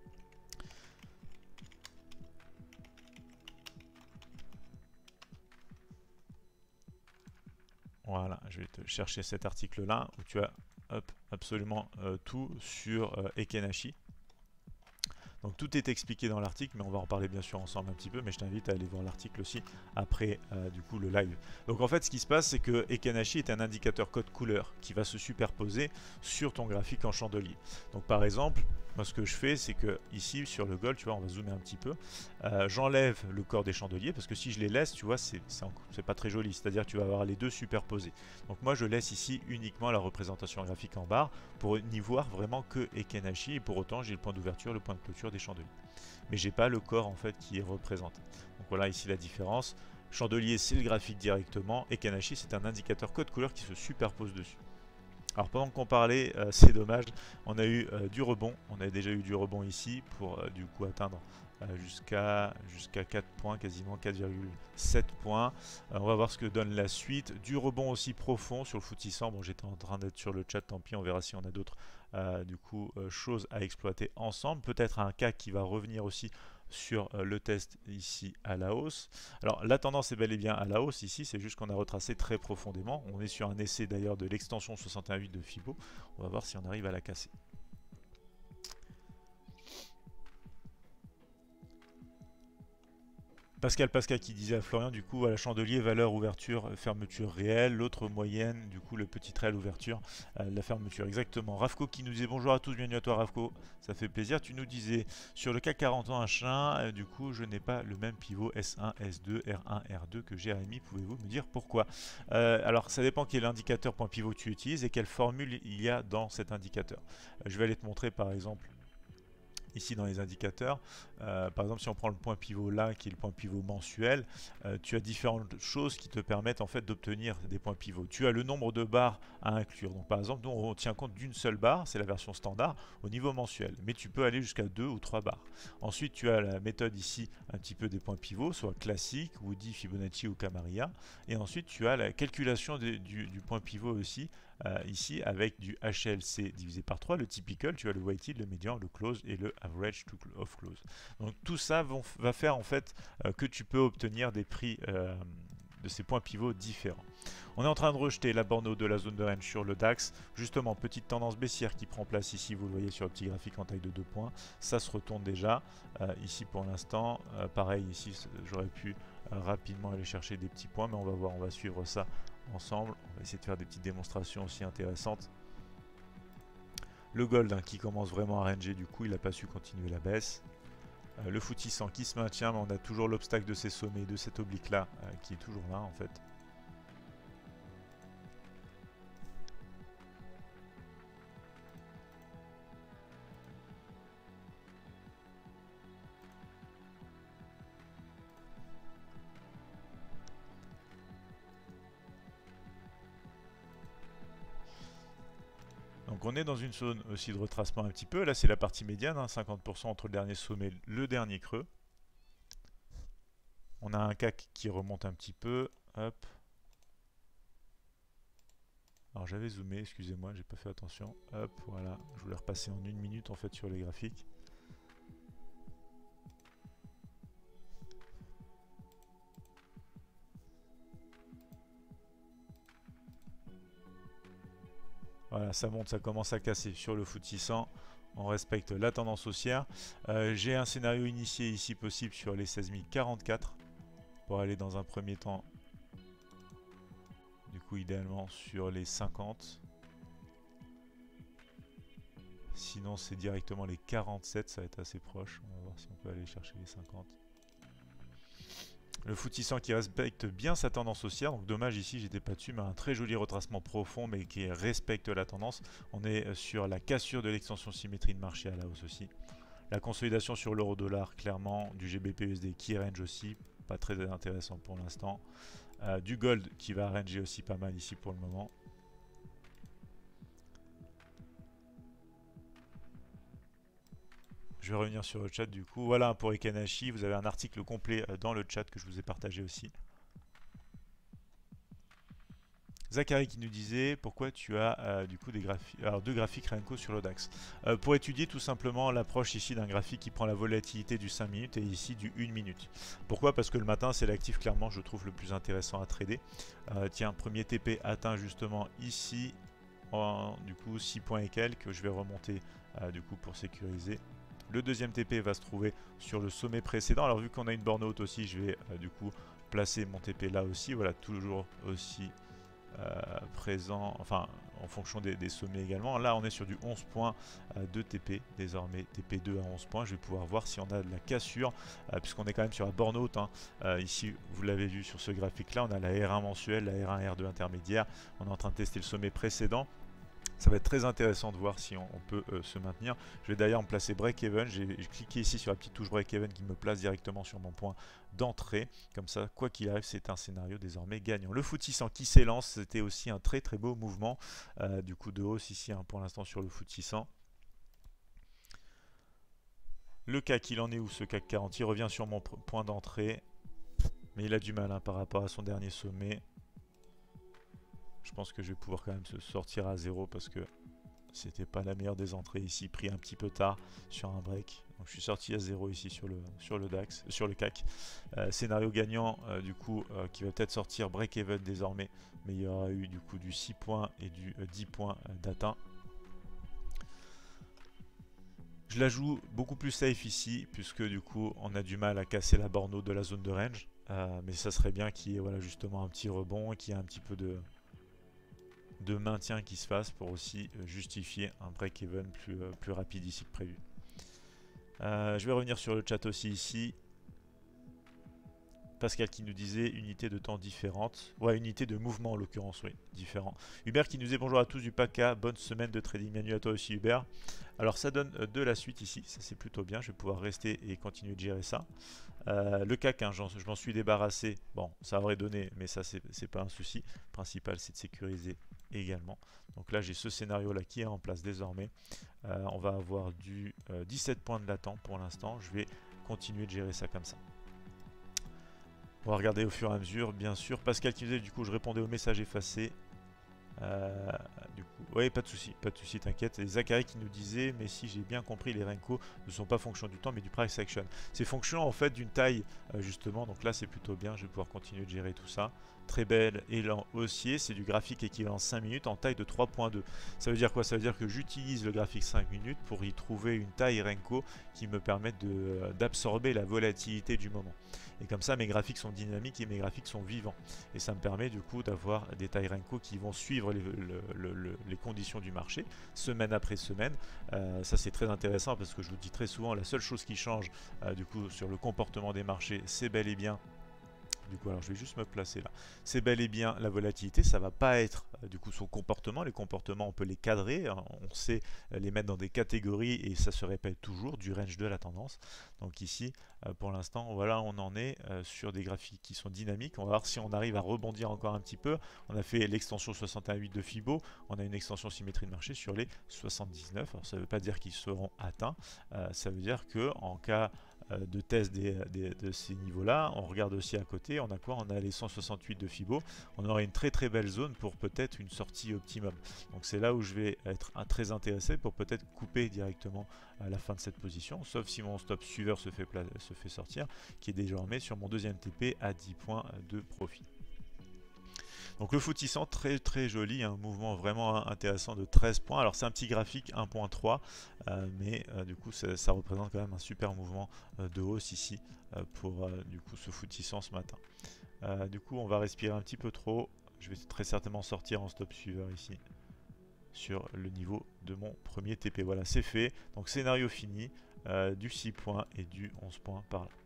Voilà, je vais te chercher cet article-là où tu as hop, absolument euh, tout sur euh, Ekenashi. Donc tout est expliqué dans l'article, mais on va en parler bien sûr ensemble un petit peu, mais je t'invite à aller voir l'article aussi après euh, du coup le live. Donc en fait ce qui se passe c'est que Ekenashi est un indicateur code couleur qui va se superposer sur ton graphique en chandelier. Donc par exemple, Moi, ce que je fais, c'est que ici, sur le gold, tu vois, on va zoomer un petit peu. Euh, J'enlève le corps des chandeliers parce que si je les laisse, tu vois, c'est pas très joli. C'est-à-dire que tu vas avoir les deux superposés. Donc moi, je laisse ici uniquement la représentation graphique en barre pour n'y voir vraiment que Ekenashi. Et pour autant, j'ai le point d'ouverture, le point de clôture des chandeliers. Mais j'ai pas le corps en fait qui est représenté. Donc voilà ici la différence. Chandelier, c'est le graphique directement. Ekenashi, c'est un indicateur code couleur qui se superpose dessus. Alors pendant qu'on parlait, euh, c'est dommage, on a eu euh, du rebond, on a déjà eu du rebond ici pour euh, du coup atteindre euh, jusqu'à jusqu'à quatre points, quasiment quatre virgule sept points. Euh, on va voir ce que donne la suite. Du rebond aussi profond sur le footissant. Bon, j'étais en train d'être sur le chat, tant pis, on verra si on a d'autres euh, du coup euh, choses à exploiter ensemble. Peut-être un C A C qui va revenir aussi sur euh, le test ici à la hausse. Alors la tendance est bel et bien à la hausse ici, c'est juste qu'on a retracé très profondément. On est sur un essai d'ailleurs de l'extension soixante et un virgule huit de Fibo. On va voir si on arrive à la casser. Pascal Pascal qui disait à Florian, du coup, voilà, chandelier, valeur, ouverture, fermeture réelle. L'autre moyenne, du coup, le petit trail, ouverture, euh, la fermeture. Exactement. Rafco qui nous disait bonjour à tous, bienvenue à toi, Rafco. Ça fait plaisir. Tu nous disais sur le C A C quarante en H un, euh, du coup, je n'ai pas le même pivot S un, S deux, R un, R deux que Jérémy. Pouvez-vous me dire pourquoi? euh, Alors, ça dépend quel indicateur point pivot tu utilises et quelle formule il y a dans cet indicateur. Euh, je vais aller te montrer par exemple. Ici dans les indicateurs, euh, par exemple si on prend le point pivot là qui est le point pivot mensuel, euh, tu as différentes choses qui te permettent en fait d'obtenir des points pivots. Tu as le nombre de barres à inclure, donc par exemple nous on tient compte d'une seule barre, c'est la version standard au niveau mensuel, mais tu peux aller jusqu'à deux ou trois barres. Ensuite tu as la méthode ici un petit peu des points pivots, soit classique, Woody, Fibonacci ou Camarilla, et ensuite tu as la calculation de, du, du point pivot aussi, Euh, ici avec du H L C divisé par trois, le typical, tu as le weighted, le median, le close et le average to of close. Donc tout ça vont, va faire en fait euh, que tu peux obtenir des prix euh, de ces points pivots différents. On est en train de rejeter la borne haute de la zone de range sur le DAX. Justement, petite tendance baissière qui prend place ici, vous le voyez sur le petit graphique en taille de deux points. Ça se retourne déjà. Euh, ici pour l'instant, euh, pareil, ici j'aurais pu euh, rapidement aller chercher des petits points, mais on va voir, on va suivre ça ensemble. On va essayer de faire des petites démonstrations aussi intéressantes. Le gold hein, qui commence vraiment à ranger, du coup il n'a pas su continuer la baisse. Euh, le footissant qui se maintient, mais on a toujours l'obstacle de ces sommets, de cet oblique là, euh, qui est toujours là en fait. Donc on est dans une zone aussi de retracement un petit peu. Là c'est la partie médiane, hein, cinquante pour cent entre le dernier sommet et le dernier creux. On a un C A C qui remonte un petit peu. Hop. Alors j'avais zoomé, excusez-moi, j'ai pas fait attention. Hop, voilà. Je voulais repasser en une minute en fait sur les graphiques. Voilà, ça monte, ça commence à casser sur le footissant. On respecte la tendance haussière. Euh, J'ai un scénario initié ici possible sur les seize mille quarante-quatre pour aller dans un premier temps, du coup idéalement sur les cinquante. Sinon c'est directement les quarante-sept, ça va être assez proche. On va voir si on peut aller chercher les cinquante. Le footissant qui respecte bien sa tendance haussière, donc dommage ici j'étais pas dessus, mais un très joli retracement profond mais qui respecte la tendance. On est sur la cassure de l'extension symétrie de marché à la hausse aussi. La consolidation sur l'euro dollar clairement, du G B P U S D qui range aussi, pas très intéressant pour l'instant. Euh, du gold qui va ranger aussi pas mal ici pour le moment. Je vais revenir sur le chat du coup. Voilà pour Ekenashi, vous avez un article complet dans le chat que je vous ai partagé aussi. Zachary qui nous disait pourquoi tu as euh, du coup des graphiques, alors deux graphiques Renko sur le DAX. Euh, pour étudier tout simplement l'approche ici d'un graphique qui prend la volatilité du cinq minutes et ici du une minute. Pourquoi? Parce que le matin c'est l'actif clairement je trouve le plus intéressant à trader. Euh, tiens, premier T P atteint justement ici en du coup six points et quelques. Je vais remonter euh, du coup pour sécuriser. Le deuxième T P va se trouver sur le sommet précédent. Alors vu qu'on a une borne haute aussi, je vais euh, du coup placer mon T P là aussi. Voilà, toujours aussi euh, présent. Enfin, en fonction des, des sommets également. Là, on est sur du onze points euh, de T P, désormais T P deux à onze points. Je vais pouvoir voir si on a de la cassure, euh, puisqu'on est quand même sur la borne haute. Hein. Euh, ici, vous l'avez vu sur ce graphique-là, on a la R un mensuelle, la R un R deux intermédiaire. On est en train de tester le sommet précédent. Ça va être très intéressant de voir si on, on peut euh, se maintenir. Je vais d'ailleurs me placer break-even. J'ai cliqué ici sur la petite touche break-even qui me place directement sur mon point d'entrée. Comme ça, quoi qu'il arrive, c'est un scénario désormais gagnant. Le foot six cents qui s'élance, c'était aussi un très très beau mouvement. Euh, du coup de hausse ici hein, pour l'instant sur le foot six cents. Le C A C, il en est où ce C A C quarante? Il revient sur mon point d'entrée. Mais il a du mal hein, par rapport à son dernier sommet. Je pense que je vais pouvoir quand même se sortir à zéro parce que c'était pas la meilleure des entrées ici, pris un petit peu tard sur un break. Donc je suis sorti à zéro ici sur le, sur le DAX, sur le C A C. Euh, scénario gagnant euh, du coup euh, qui va peut-être sortir break-even désormais, mais il y aura eu du coup du six points et du euh, dix points euh, d'atteint. Je la joue beaucoup plus safe ici puisque du coup on a du mal à casser la borne haute de la zone de range. Euh, mais ça serait bien qu'il y ait voilà, justement un petit rebond, qu'il y ait un petit peu de de maintien qui se fasse pour aussi justifier un break-even plus, euh, plus rapide ici que prévu. Euh, je vais revenir sur le chat aussi ici. Pascal qui nous disait unité de temps différente. Ouais, unité de mouvement en l'occurrence, oui, différent. Hubert qui nous disait bonjour à tous du P A C A, bonne semaine de trading manuel à toi aussi Hubert. Alors ça donne de la suite ici, ça c'est plutôt bien, je vais pouvoir rester et continuer de gérer ça. Euh, le C A C, hein, je m'en suis débarrassé, bon ça aurait donné, mais ça c'est pas un souci. Le principal c'est de sécuriser également. Donc là j'ai ce scénario là qui est en place désormais. Euh, on va avoir du euh, dix-sept points de latent pour l'instant, je vais continuer de gérer ça comme ça. On va regarder au fur et à mesure, bien sûr. Pascal qui disait, du coup, je répondais au message effacé. Euh, du coup, oui, pas de souci, pas de souci, t'inquiète. Et Zachary qui nous disait, mais si j'ai bien compris, les Renko ne sont pas fonction du temps, mais du price action. C'est fonction en fait d'une taille, euh, justement. Donc là, c'est plutôt bien. Je vais pouvoir continuer de gérer tout ça. Très bel élan haussier. C'est du graphique équivalent cinq minutes en taille de trois point deux. Ça veut dire quoi? Ça veut dire que j'utilise le graphique cinq minutes pour y trouver une taille Renko qui me permette d'absorber la volatilité du moment. Et comme ça, mes graphiques sont dynamiques et mes graphiques sont vivants. Et ça me permet du coup d'avoir des tailles Renko qui vont suivre les, le, le, le, les conditions du marché, semaine après semaine. Euh, ça, c'est très intéressant parce que je vous dis très souvent, la seule chose qui change euh, du coup sur le comportement des marchés, c'est bel et bien du coup, alors je vais juste me placer là. C'est bel et bien la volatilité, ça va pas être euh, du coup son comportement. Les comportements, on peut les cadrer, hein, on sait euh, les mettre dans des catégories et ça se répète toujours du range de la tendance. Donc ici, euh, pour l'instant, voilà, on en est euh, sur des graphiques qui sont dynamiques. On va voir si on arrive à rebondir encore un petit peu. On a fait l'extension soixante et un virgule huit de Fibo, on a une extension symétrie de marché sur les soixante-dix-neuf. Alors ça ne veut pas dire qu'ils seront atteints, euh, ça veut dire que en cas de test des, des, de ces niveaux-là. On regarde aussi à côté, on a quoi? On a les cent soixante-huit de Fibo. On aurait une très très belle zone pour peut-être une sortie optimum. Donc c'est là où je vais être très intéressé pour peut-être couper directement à la fin de cette position, sauf si mon stop suiveur se fait, se fait sortir, qui est désormais sur mon deuxième T P à dix points de profit. Donc le foot six cents, très très joli, un mouvement vraiment intéressant de treize points. Alors c'est un petit graphique un point trois, euh, mais euh, du coup ça, ça représente quand même un super mouvement euh, de hausse ici euh, pour euh, du coup ce foot six cents ce matin. Euh, du coup on va respirer un petit peu trop. Je vais très certainement sortir en stop suiveur ici sur le niveau de mon premier T P. Voilà, c'est fait. Donc scénario fini, euh, du six points et du onze points par là.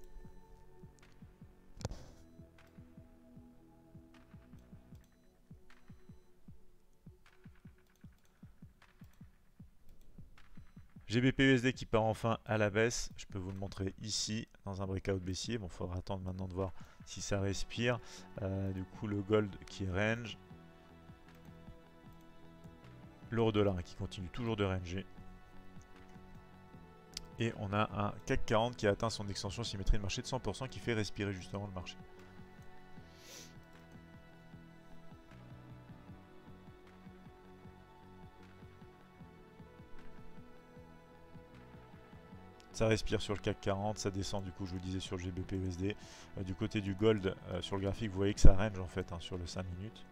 G B P U S D qui part enfin à la baisse, je peux vous le montrer ici dans un breakout baissier. Bon, il faudra attendre maintenant de voir si ça respire. Euh, du coup, le gold qui est range, l'euro dollar qui continue toujours de ranger. Et on a un C A C quarante qui a atteint son extension symétrie de marché de cent pour cent qui fait respirer justement le marché. Ça respire sur le C A C quarante, ça descend du coup je vous disais sur le G B P U S D. Euh, du côté du gold, euh, sur le graphique vous voyez que ça range en fait hein, sur le cinq minutes.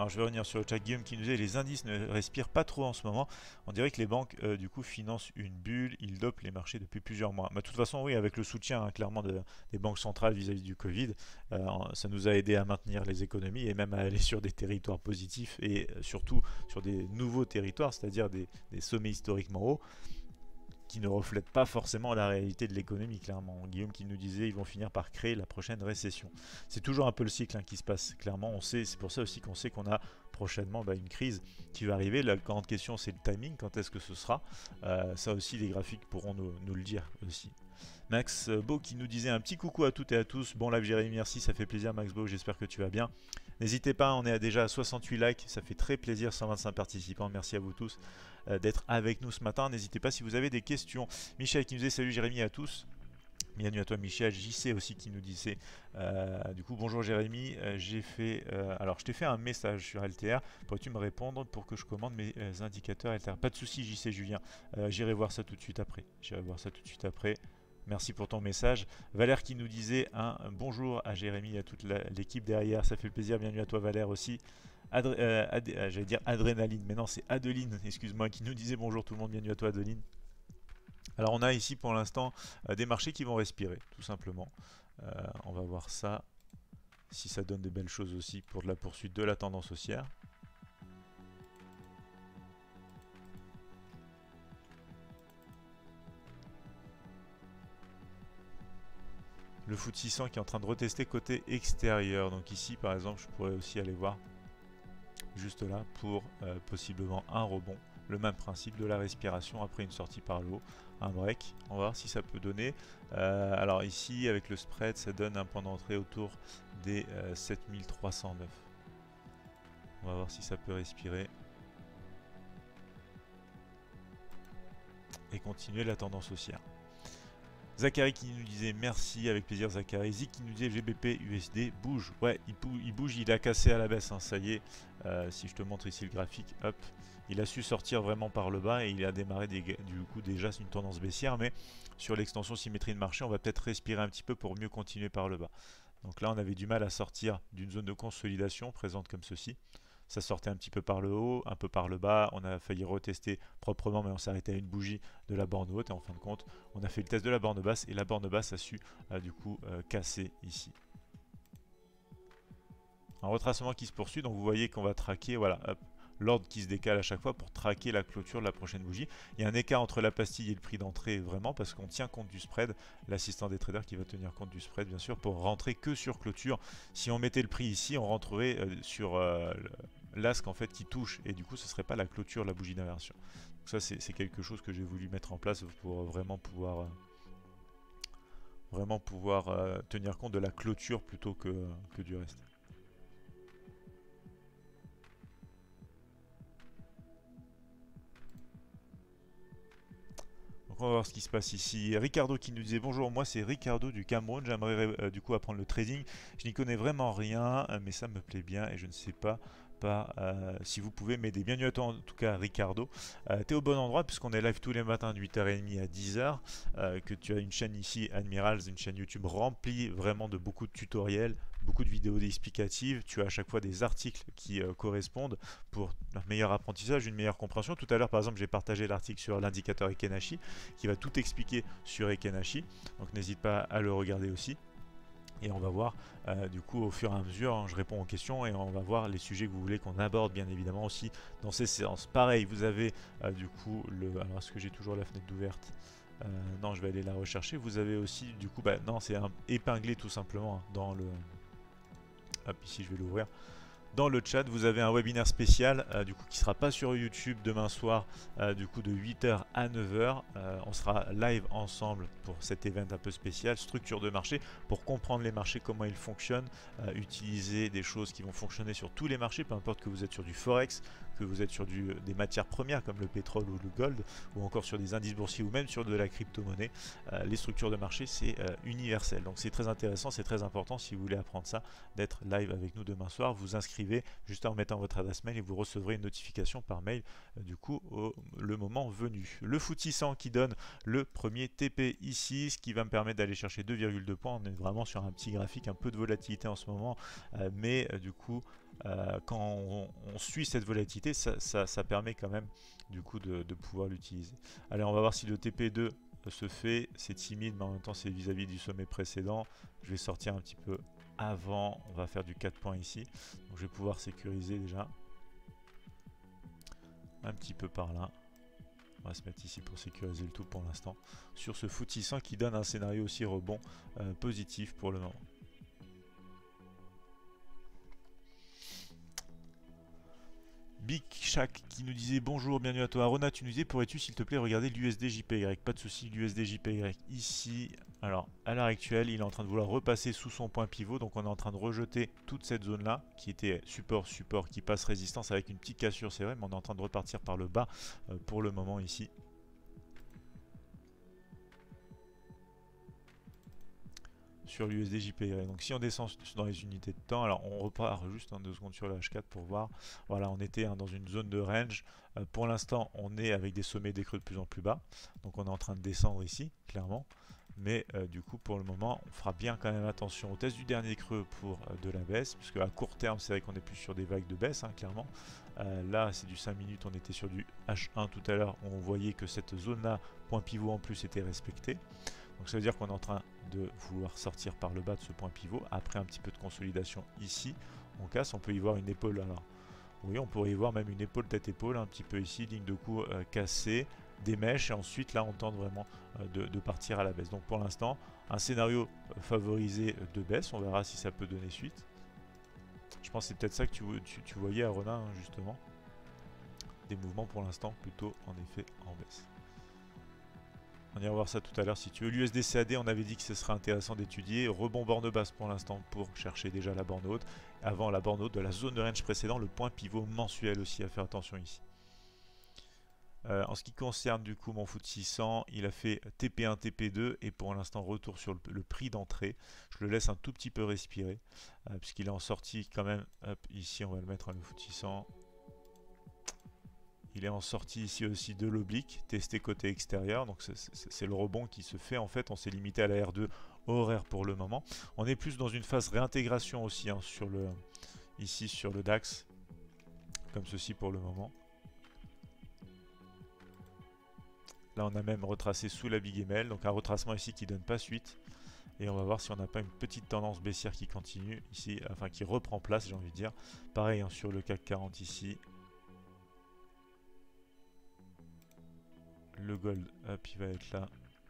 Alors je vais revenir sur le chat. Guillaume qui nous dit les indices ne respirent pas trop en ce moment. On dirait que les banques euh, du coup financent une bulle, ils dopent les marchés depuis plusieurs mois. Bah, de toute façon oui, avec le soutien hein, clairement de, des banques centrales vis-à-vis du Covid, euh, ça nous a aidé à maintenir les économies et même à aller sur des territoires positifs et surtout sur des nouveaux territoires, c'est-à-dire des, des sommets historiquement hauts qui ne reflètent pas forcément la réalité de l'économie, clairement. Guillaume qui nous disait ils vont finir par créer la prochaine récession. C'est toujours un peu le cycle hein, qui se passe, clairement. On sait, c'est pour ça aussi qu'on sait qu'on a prochainement bah, une crise qui va arriver. La grande question, c'est le timing, quand est-ce que ce sera. Euh, ça aussi, les graphiques pourront nous, nous le dire aussi. Max Beau qui nous disait un petit coucou à toutes et à tous. Bon live Jérémy, merci, ça fait plaisir Max Beau, j'espère que tu vas bien. N'hésitez pas, on est déjà à soixante-huit likes, ça fait très plaisir, cent vingt-cinq participants, merci à vous tous euh, d'être avec nous ce matin. N'hésitez pas si vous avez des questions. Michel qui nous disait salut Jérémy à tous. Bienvenue à toi Michel, J C aussi qui nous disait euh, du coup bonjour Jérémy, euh, j'ai fait euh, alors je t'ai fait un message sur L T R, pourrais-tu me répondre pour que je commande mes euh, indicateurs L T R? Pas de souci J C Julien, euh, j'irai voir ça tout de suite après, j'irai voir ça tout de suite après. Merci pour ton message. Valère qui nous disait un bonjour à Jérémy et à toute l'équipe derrière. Ça fait plaisir. Bienvenue à toi Valère aussi. Adr euh, euh, J'allais dire Adrénaline, mais non c'est Adeline, excuse-moi, qui nous disait bonjour tout le monde. Bienvenue à toi Adeline. Alors on a ici pour l'instant euh, des marchés qui vont respirer, tout simplement. Euh, on va voir ça, si ça donne de belles choses aussi pour de la poursuite de la tendance haussière. Le F T S E six cents qui est en train de retester côté extérieur. Donc ici par exemple je pourrais aussi aller voir juste là pour euh, possiblement un rebond. Le même principe de la respiration après une sortie par le haut, un break. On va voir si ça peut donner. Euh, alors ici avec le spread ça donne un point d'entrée autour des euh, sept mille trois cent neuf. On va voir si ça peut respirer. Et continuer la tendance haussière. Zachary qui nous disait merci, avec plaisir Zachary. Zik qui nous disait G B P U S D bouge. Ouais, il, il bouge, il a cassé à la baisse, hein, ça y est. Euh, si je te montre ici le graphique, hop, il a su sortir vraiment par le bas et il a démarré des, du coup déjà une tendance baissière. Mais sur l'extension symétrie de marché, on va peut-être respirer un petit peu pour mieux continuer par le bas. Donc là, on avait du mal à sortir d'une zone de consolidation présente comme ceci. Ça sortait un petit peu par le haut, un peu par le bas, on a failli retester proprement mais on s'est arrêté à une bougie de la borne haute et en fin de compte on a fait le test de la borne basse et la borne basse a su euh, du coup euh, casser ici. Un retracement qui se poursuit, donc vous voyez qu'on va traquer, voilà, l'ordre qui se décale à chaque fois pour traquer la clôture de la prochaine bougie. Il y a un écart entre la pastille et le prix d'entrée vraiment parce qu'on tient compte du spread, l'assistant des traders qui va tenir compte du spread bien sûr pour rentrer que sur clôture. Si on mettait le prix ici, on rentrerait euh, sur euh, l'asque en fait qui touche et du coup ce serait pas la clôture, la bougie d'inversion. Donc ça c'est quelque chose que j'ai voulu mettre en place pour vraiment pouvoir euh, vraiment pouvoir euh, tenir compte de la clôture plutôt que, que du reste. Donc on va voir ce qui se passe ici. Ricardo qui nous disait bonjour, moi c'est Ricardo du Cameroun, j'aimerais euh, du coup apprendre le trading. Je n'y connais vraiment rien, euh, mais ça me plaît bien et je ne sais pas pas euh, si vous pouvez m'aider. Bienvenue à toi en tout cas Ricardo. Euh, tu es au bon endroit puisqu'on est live tous les matins de huit heures trente à dix heures, euh, que tu as une chaîne ici Admirals, une chaîne YouTube remplie vraiment de beaucoup de tutoriels, beaucoup de vidéos explicatives. Tu as à chaque fois des articles qui euh, correspondent pour un meilleur apprentissage, une meilleure compréhension. Tout à l'heure par exemple j'ai partagé l'article sur l'indicateur Ekenashi qui va tout expliquer sur Ekenashi, donc n'hésite pas à le regarder aussi. Et on va voir euh, du coup au fur et à mesure, hein, je réponds aux questions et on va voir les sujets que vous voulez qu'on aborde bien évidemment aussi dans ces séances. Pareil, vous avez euh, du coup le... Alors est-ce que j'ai toujours la fenêtre d'ouverte? euh, Non, je vais aller la rechercher. Vous avez aussi du coup, bah non, c'est épinglé tout simplement hein, dans le... Hop, ici je vais l'ouvrir. Dans le chat, vous avez un webinaire spécial euh, du coup qui sera pas sur YouTube demain soir, euh, du coup de huit heures à neuf heures. Euh, on sera live ensemble pour cet event un peu spécial, structure de marché, pour comprendre les marchés, comment ils fonctionnent, euh, utiliser des choses qui vont fonctionner sur tous les marchés, peu importe que vous êtes sur du forex, que vous êtes sur du, des matières premières comme le pétrole ou le gold, ou encore sur des indices boursiers ou même sur de la crypto-monnaie. Euh, les structures de marché, c'est euh, universel. Donc c'est très intéressant, c'est très important si vous voulez apprendre ça, d'être live avec nous demain soir. Vous inscrivez juste en mettant votre adresse mail et vous recevrez une notification par mail euh, du coup au le moment venu. Le F T S E six cents qui donne le premier T P ici, ce qui va me permettre d'aller chercher deux virgule deux points. On est vraiment sur un petit graphique, un peu de volatilité en ce moment, euh, mais euh, du coup euh, quand on, on suit cette volatilité, ça, ça, ça permet quand même du coup de, de pouvoir l'utiliser. Allez, on va voir si le T P deux se fait. C'est timide, mais en même temps c'est vis-à-vis du sommet précédent. Je vais sortir un petit peu avant. On va faire du quatre points ici. Donc je vais pouvoir sécuriser déjà un petit peu par là. On va se mettre ici pour sécuriser le tout pour l'instant. Sur ce F T S E six cents qui donne un scénario aussi rebond euh, positif pour le moment. Big Shack qui nous disait bonjour, bienvenue à toi. Rona, tu nous disais, pourrais-tu s'il te plaît regarder l'U S D J P Y? Pas de souci, l'U S D J P Y ici. Alors, à l'heure actuelle, il est en train de vouloir repasser sous son point pivot. Donc, on est en train de rejeter toute cette zone-là qui était support, support, qui passe résistance avec une petite cassure, c'est vrai, mais on est en train de repartir par le bas euh, pour le moment ici. Sur l'U S D J P Y. Donc si on descend dans les unités de temps, alors on repart juste en deux secondes sur le H quatre pour voir. Voilà, on était hein, dans une zone de range. Euh, pour l'instant, on est avec des sommets, des creux de plus en plus bas. Donc on est en train de descendre ici, clairement. Mais euh, du coup, pour le moment, on fera bien quand même attention au test du dernier creux pour euh, de la baisse. Puisque à court terme, c'est vrai qu'on est plus sur des vagues de baisse, hein, clairement. Euh, là, c'est du cinq minutes, on était sur du H un tout à l'heure. On voyait que cette zone-là, point pivot en plus, était respectée. Donc ça veut dire qu'on est en train de vouloir sortir par le bas de ce point pivot. Après un petit peu de consolidation ici, on casse, on peut y voir une épaule. Alors oui, on pourrait y voir même une épaule tête-épaule, un petit peu ici, ligne de coup euh, cassée, des mèches, et ensuite là on tente vraiment euh, de, de partir à la baisse. Donc pour l'instant, un scénario euh, favorisé de baisse, on verra si ça peut donner suite. Je pense que c'est peut-être ça que tu, tu, tu voyais à Ronin, hein, justement. Des mouvements pour l'instant plutôt en effet en baisse. On ira voir ça tout à l'heure si tu veux. L'U S D C A D, on avait dit que ce serait intéressant d'étudier. Rebond borne basse pour l'instant pour chercher déjà la borne haute. Avant la borne haute de la zone de range précédente, le point pivot mensuel aussi à faire attention ici. Euh, en ce qui concerne du coup mon F T S E six cents, il a fait T P un, T P deux et pour l'instant retour sur le, le prix d'entrée. Je le laisse un tout petit peu respirer euh, puisqu'il est en sortie quand même. Hop, ici on va le mettre hein, le F T S E six cents. Il est en sortie ici aussi de l'oblique, testé côté extérieur, donc c'est le rebond qui se fait en fait, on s'est limité à la R deux horaire pour le moment. On est plus dans une phase réintégration aussi, hein, sur le, ici sur le DAX, comme ceci pour le moment. Là on a même retracé sous la Big M L, donc un retracement ici qui donne pas suite. Et on va voir si on n'a pas une petite tendance baissière qui continue ici, enfin qui reprend place j'ai envie de dire. Pareil hein, sur le C A C quarante ici. Le gold, hop, il va être là.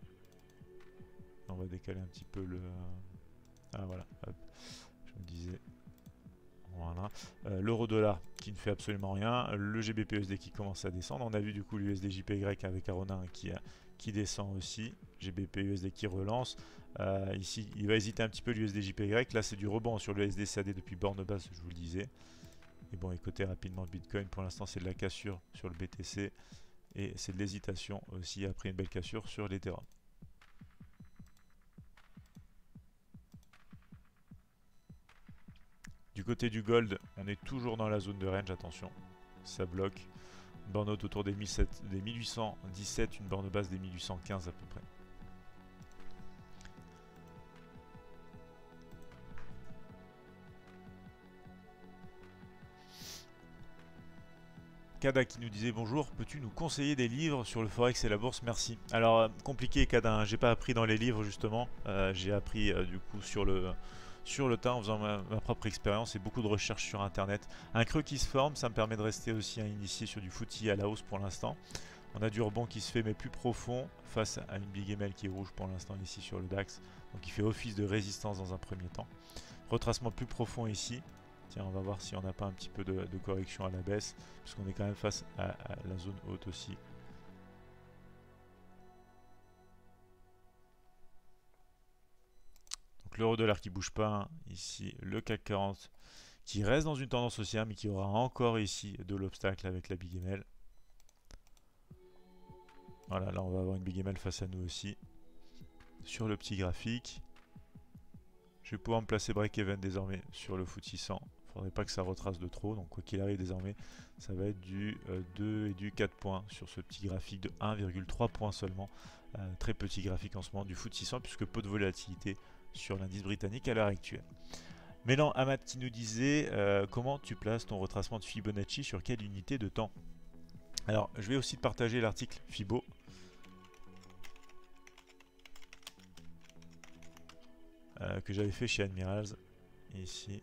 On va décaler un petit peu le... Ah voilà, hop, je me disais... Voilà. Euh, L'euro dollar qui ne fait absolument rien. Le G B P U S D qui commence à descendre. On a vu du coup l'U S D J P Y avec Arona qui, qui descend aussi. G B P U S D qui relance. Euh, ici, il va hésiter un petit peu l'U S D J P Y. Là, c'est du rebond sur le U S D C A D depuis borne basse, je vous le disais. Et bon, écoutez rapidement le Bitcoin. Pour l'instant, c'est de la cassure sur le B T C. Et c'est de l'hésitation aussi après une belle cassure sur l'Ethereum. Du côté du gold, on est toujours dans la zone de range, attention, ça bloque. Une borne haute autour des, des mille huit cent dix-sept, une borne basse des mille huit cent quinze à peu près. Kada qui nous disait bonjour, peux-tu nous conseiller des livres sur le forex et la bourse? Merci. Alors euh, compliqué Kada, hein, j'ai pas appris dans les livres justement, euh, j'ai appris euh, du coup sur le, sur le tas en faisant ma, ma propre expérience et beaucoup de recherches sur internet. Un creux qui se forme, ça me permet de rester aussi un initié sur du footy à la hausse pour l'instant. On a du rebond qui se fait mais plus profond face à une Big M L qui est rouge pour l'instant ici sur le DAX, donc il fait office de résistance dans un premier temps. Retracement plus profond ici. Tiens, on va voir si on n'a pas un petit peu de, de correction à la baisse, puisqu'on est quand même face à, à la zone haute aussi. Donc l'euro dollar qui bouge pas, hein. Ici le C A C quarante qui reste dans une tendance haussière, mais qui aura encore ici de l'obstacle avec la Big M L. Voilà, là on va avoir une Big M L face à nous aussi. Sur le petit graphique, je vais pouvoir me placer break-even désormais sur le F T S E six cents. Faudrait pas que ça retrace de trop, donc quoi qu'il arrive désormais, ça va être du euh, deux et du quatre points sur ce petit graphique de un virgule trois points seulement. Euh, très petit graphique en ce moment du F T S E six cents puisque peu de volatilité sur l'indice britannique à l'heure actuelle. Mélan Amat qui nous disait euh, comment tu places ton retracement de Fibonacci sur quelle unité de temps. Alors, je vais aussi te partager l'article Fibo. Euh, que j'avais fait chez Admirals. Ici.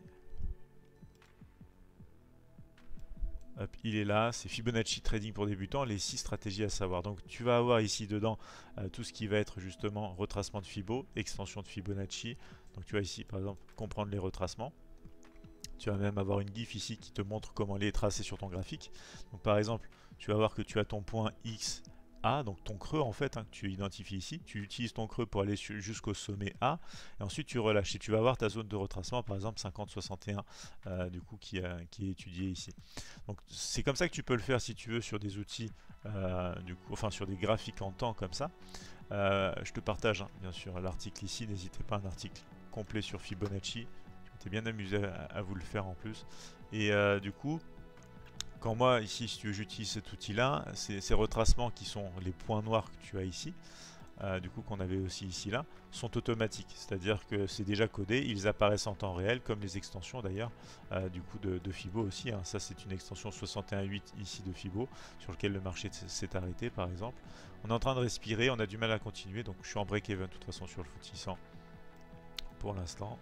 Hop, il est là, c'est Fibonacci Trading pour débutants, les six stratégies à savoir. Donc tu vas avoir ici dedans euh, tout ce qui va être justement retracement de Fibo, extension de Fibonacci. Donc tu vas ici par exemple comprendre les retracements. Tu vas même avoir une gif ici qui te montre comment les tracer sur ton graphique. Donc par exemple, tu vas voir que tu as ton point X A, donc ton creux en fait, hein, que tu identifies ici. Tu utilises ton creux pour aller jusqu'au sommet A, et ensuite tu relâches. Et tu vas avoir ta zone de retracement, par exemple cinquante soixante et un, euh, du coup, qui, euh, qui est étudiée ici. Donc c'est comme ça que tu peux le faire si tu veux sur des outils, euh, du coup, enfin sur des graphiques en temps comme ça. Euh, je te partage hein, bien sûr l'article ici, n'hésitez pas, un article complet sur Fibonacci. Je m'étais bien amusé à, à vous le faire en plus. Et euh, du coup, quand moi ici, si tu veux, j'utilise cet outil-là, ces retracements qui sont les points noirs que tu as ici, euh, du coup qu'on avait aussi ici là, sont automatiques, c'est-à-dire que c'est déjà codé, ils apparaissent en temps réel, comme les extensions d'ailleurs, euh, du coup de, de Fibo aussi, hein. Ça c'est une extension soixante et un virgule huit ici de Fibo, sur lequel le marché s'est arrêté par exemple. On est en train de respirer, on a du mal à continuer, donc je suis en break-even de toute façon sur le F T S E six cents pour l'instant.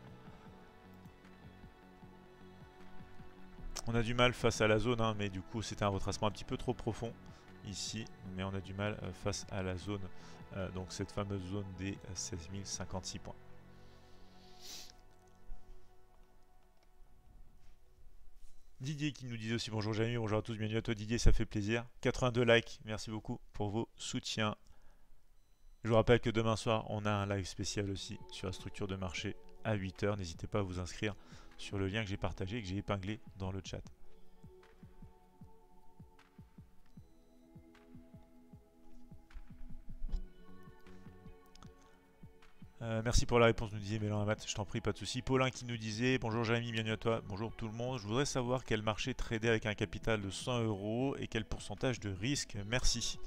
On a du mal face à la zone, hein, mais du coup c'était un retracement un petit peu trop profond ici, mais on a du mal euh, face à la zone, euh, donc cette fameuse zone des seize mille cinquante-six points. Didier qui nous disait aussi bonjour Jérémy, bonjour à tous, bienvenue à toi Didier, ça fait plaisir. quatre-vingt-deux likes, merci beaucoup pour vos soutiens. Je vous rappelle que demain soir on a un live spécial aussi sur la structure de marché à huit heures, n'hésitez pas à vous inscrire sur le lien que j'ai partagé et que j'ai épinglé dans le chat. Euh, merci pour la réponse, nous disait Mélan Amat, je t'en prie, pas de souci. Paulin qui nous disait bonjour Jérémy, bienvenue à toi, bonjour tout le monde. Je voudrais savoir quel marché trader avec un capital de cent euros et quel pourcentage de risque, merci.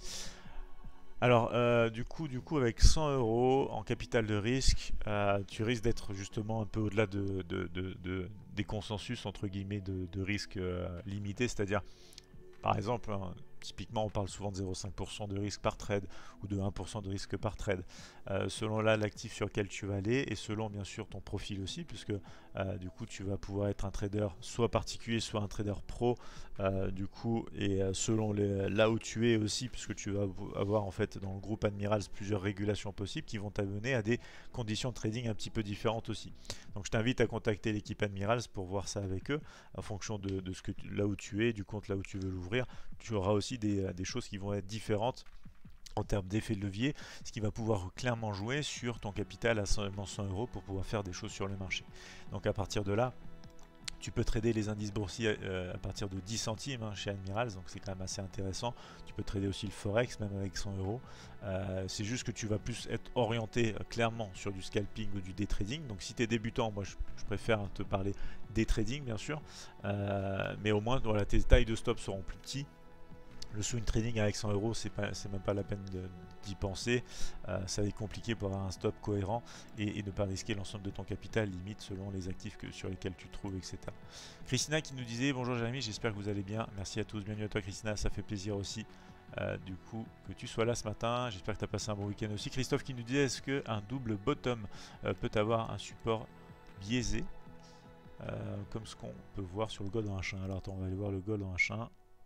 Alors, euh, du coup, du coup, avec cent euros en capital de risque, euh, tu risques d'être justement un peu au-delà de, de, de, de, des consensus entre guillemets de, de risque euh, limité, c'est-à-dire, par exemple, hein, typiquement, on parle souvent de zéro virgule cinq pour cent de risque par trade ou de un pour cent de risque par trade, euh, selon là l'actif sur lequel tu vas aller et selon bien sûr ton profil aussi, puisque euh, du coup tu vas pouvoir être un trader soit particulier, soit un trader pro, euh, du coup, et euh, selon les, là où tu es aussi, puisque tu vas avoir en fait dans le groupe Admirals plusieurs régulations possibles qui vont t'amener à des conditions de trading un petit peu différentes aussi. Donc je t'invite à contacter l'équipe Admirals pour voir ça avec eux, en fonction de, de ce que tu, là où tu es, du compte là où tu veux l'ouvrir. Tu auras aussi des, des choses qui vont être différentes en termes d'effet de levier, ce qui va pouvoir clairement jouer sur ton capital à seulement cent euros pour pouvoir faire des choses sur le marché. Donc à partir de là, tu peux trader les indices boursiers euh, à partir de dix centimes hein, chez Admirals, donc c'est quand même assez intéressant. Tu peux trader aussi le Forex, même avec cent euros. Euh, c'est juste que tu vas plus être orienté euh, clairement sur du scalping ou du day trading. Donc si tu es débutant, moi je, je préfère te parler day trading bien sûr, euh, mais au moins voilà, tes tailles de stop seront plus petites. Le swing trading avec cent euros, c'est même pas la peine d'y penser. Euh, ça va être compliqué pour avoir un stop cohérent et, et ne pas risquer l'ensemble de ton capital, limite selon les actifs que, sur lesquels tu te trouves, et cetera. Christina qui nous disait bonjour Jérémy, j'espère que vous allez bien. Merci à tous, bienvenue à toi Christina, ça fait plaisir aussi. Euh, du coup, que tu sois là ce matin, j'espère que tu as passé un bon week-end aussi. Christophe qui nous disait est-ce qu'un double bottom euh, peut avoir un support biaisé euh, comme ce qu'on peut voir sur le gold en H un. Alors attends, on va aller voir le gold en H un.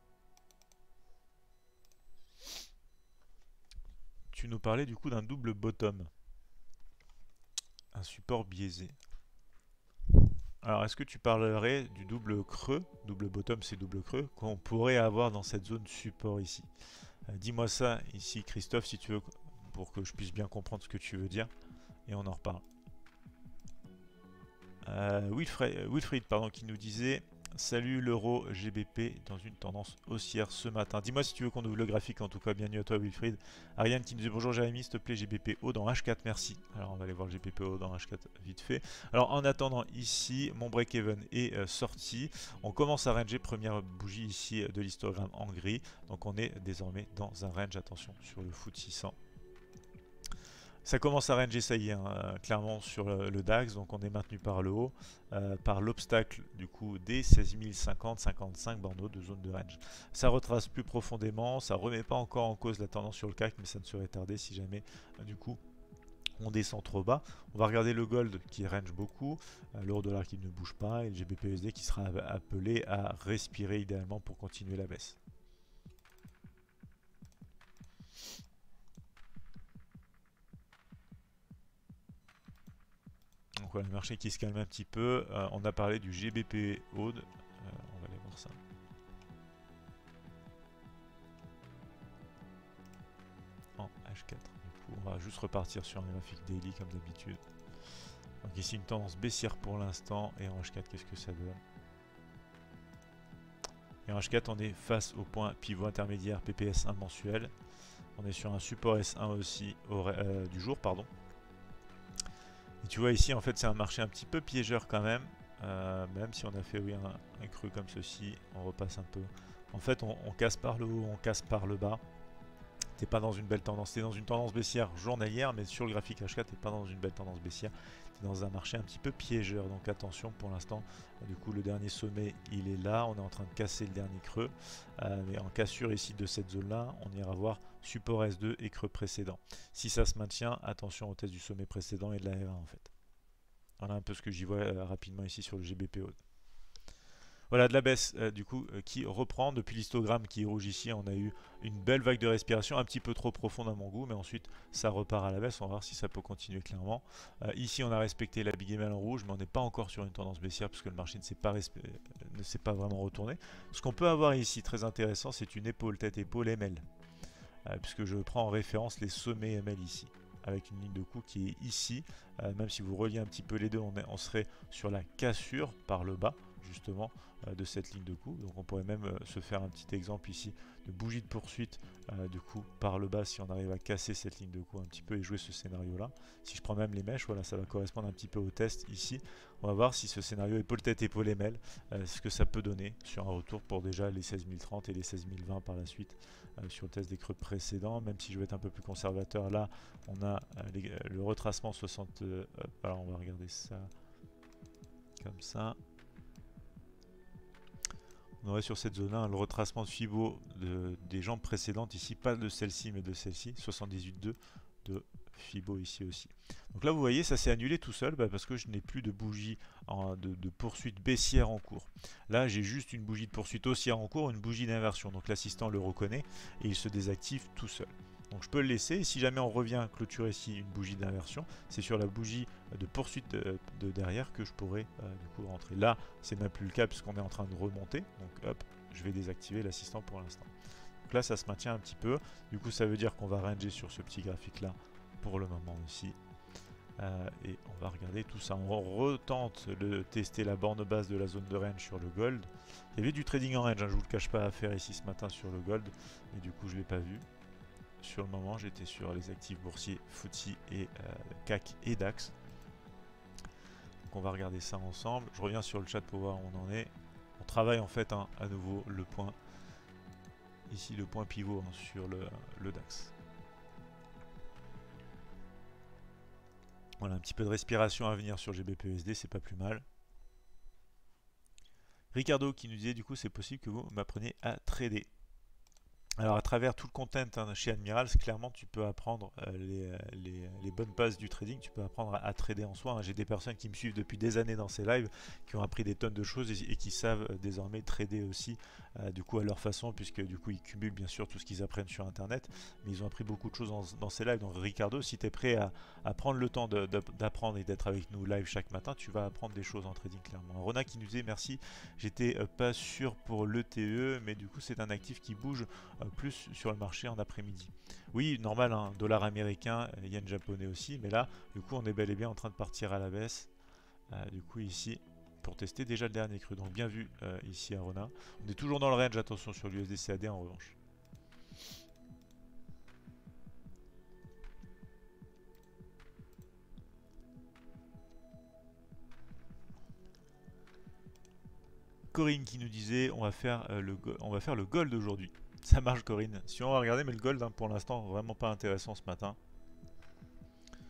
Tu nous parlais du coup d'un double bottom, un support biaisé. Alors est-ce que tu parlerais du double creux, double bottom c'est double creux, qu'on pourrait avoir dans cette zone support ici? euh, Dis-moi ça ici Christophe si tu veux, pour que je puisse bien comprendre ce que tu veux dire, et on en reparle. Euh, Wilfried, Wilfried pardon, qui nous disait salut l'euro G B P dans une tendance haussière ce matin. Dis-moi si tu veux qu'on ouvre le graphique, en tout cas bienvenue à toi Wilfried. Ariane qui nous dit bonjour Jérémy, s'il te plaît G B P O dans H quatre, merci. Alors on va aller voir le G B P O dans H quatre vite fait. Alors en attendant ici, mon break-even est euh, sorti. On commence à ranger, première bougie ici de l'histogramme en gris. Donc on est désormais dans un range, attention sur le F T S E six cents. Ça commence à ranger, ça y est, hein, euh, clairement sur le, le DAX, donc on est maintenu par le haut, euh, par l'obstacle du coup des seize mille cinquante cinquante-cinq bornes de zone de range. Ça retrace plus profondément, ça remet pas encore en cause la tendance sur le C A C, mais ça ne serait tardé si jamais euh, du coup on descend trop bas. On va regarder le gold qui range beaucoup, euh, l'euro dollar qui ne bouge pas et le G B P U S D qui sera appelé à respirer idéalement pour continuer la baisse. Donc voilà, le marché qui se calme un petit peu. Euh, on a parlé du G B P Aude. Euh, on va aller voir ça. En H quatre. Du coup, on va juste repartir sur un graphique daily comme d'habitude. Donc ici une tendance baissière pour l'instant. Et en H quatre, qu'est-ce que ça donne? Et en H quatre, on est face au point pivot intermédiaire P P S un mensuel. On est sur un support S un aussi au, euh, du jour, pardon. Et tu vois ici, en fait, c'est un marché un petit peu piégeur quand même. Euh, même si on a fait oui, un, un creux comme ceci, on repasse un peu. En fait, on, on casse par le haut, on casse par le bas. T'es pas dans une belle tendance. T'es dans une tendance baissière journalière, mais sur le graphique H quatre, t'es pas dans une belle tendance baissière. T'es dans un marché un petit peu piégeur. Donc attention pour l'instant. Du coup, le dernier sommet, il est là. On est en train de casser le dernier creux. Euh, mais en cassure ici de cette zone-là, on ira voir support S deux et creux précédent. Si ça se maintient, attention au test du sommet précédent et de la R un en fait. Voilà un peu ce que j'y vois euh, rapidement ici sur le G B P O. Voilà de la baisse euh, du coup euh, qui reprend depuis l'histogramme qui est rouge ici. On a eu une belle vague de respiration un petit peu trop profonde à mon goût, mais ensuite ça repart à la baisse. On va voir si ça peut continuer clairement. Euh, ici on a respecté la Big M L en rouge, mais on n'est pas encore sur une tendance baissière puisque le marché ne s'est pas, ne s'est pas vraiment retourné. Ce qu'on peut avoir ici très intéressant, c'est une épaule tête épaule M L, euh, puisque je prends en référence les sommets M L ici, avec une ligne de coup qui est ici. Euh, même si vous reliez un petit peu les deux, on, est, on serait sur la cassure par le bas justement euh, de cette ligne de coup. Donc on pourrait même euh, se faire un petit exemple ici de bougie de poursuite euh, du coup par le bas si on arrive à casser cette ligne de coup un petit peu et jouer ce scénario là. Si je prends même les mèches, voilà, ça va correspondre un petit peu au test ici. On va voir si ce scénario épaule tête épaule M L, euh, ce que ça peut donner sur un retour pour déjà les seize mille trente et les seize mille vingt par la suite euh, sur le test des creux précédents. Même si je vais être un peu plus conservateur, là on a euh, les, le retracement soixante. Euh, alors on va regarder ça comme ça. On aurait sur cette zone-là hein, le retracement de Fibo de, des jambes précédentes ici, pas de celle-ci mais de celle-ci, soixante-dix-huit virgule deux de Fibo ici aussi. Donc là vous voyez ça s'est annulé tout seul bah, parce que je n'ai plus de bougie en, de, de poursuite baissière en cours. Là j'ai juste une bougie de poursuite haussière en cours, une bougie d'inversion. Donc l'assistant le reconnaît et il se désactive tout seul. Donc je peux le laisser, et si jamais on revient clôturer ici une bougie d'inversion, c'est sur la bougie de poursuite de, de derrière que je pourrais euh, du coup rentrer. Là, c'est même plus le cas puisqu'on est en train de remonter, donc hop, je vais désactiver l'assistant pour l'instant. Donc là, ça se maintient un petit peu, du coup ça veut dire qu'on va ranger sur ce petit graphique là pour le moment aussi. Euh, et on va regarder tout ça. On retente de tester la borne basse de la zone de range sur le gold. Il y avait du trading en range, hein, je vous le cache pas à faire ici ce matin sur le gold, et du coup je l'ai pas vu. Sur le moment, j'étais sur les actifs boursiers F T S E et euh, C A C et DAX. Donc on va regarder ça ensemble. Je reviens sur le chat pour voir où on en est. On travaille en fait hein, à nouveau le point, ici le point pivot hein, sur le, le DAX. Voilà, un petit peu de respiration à venir sur G B P U S D, c'est pas plus mal. Ricardo qui nous disait du coup c'est possible que vous m'appreniez à trader. Alors à travers tout le content hein, chez Admirals, clairement tu peux apprendre euh, les, les, les bonnes bases du trading, tu peux apprendre à, à trader en soi. Hein. J'ai des personnes qui me suivent depuis des années dans ces lives, qui ont appris des tonnes de choses et, et qui savent euh, désormais trader aussi, euh, du coup à leur façon, puisque du coup ils cumulent bien sûr tout ce qu'ils apprennent sur internet, mais ils ont appris beaucoup de choses dans, dans ces lives. Donc Ricardo, si tu es prêt à, à prendre le temps d'apprendre et d'être avec nous live chaque matin, tu vas apprendre des choses en trading clairement. Rona qui nous disait merci, j'étais euh, pas sûr pour l'E T E, mais du coup c'est un actif qui bouge euh, plus sur le marché en après-midi. Oui, normal, hein, dollar américain, yen japonais aussi, mais là, du coup, on est bel et bien en train de partir à la baisse. Euh, du coup, ici, pour tester déjà le dernier cru. Donc, bien vu euh, ici à Rona. On est toujours dans le range, attention sur l'U S D C A D en revanche. Corinne qui nous disait on va faire, euh, le, on va faire le gold aujourd'hui. Ça marche Corinne. Si on va regarder, mais le gold hein, pour l'instant vraiment pas intéressant ce matin.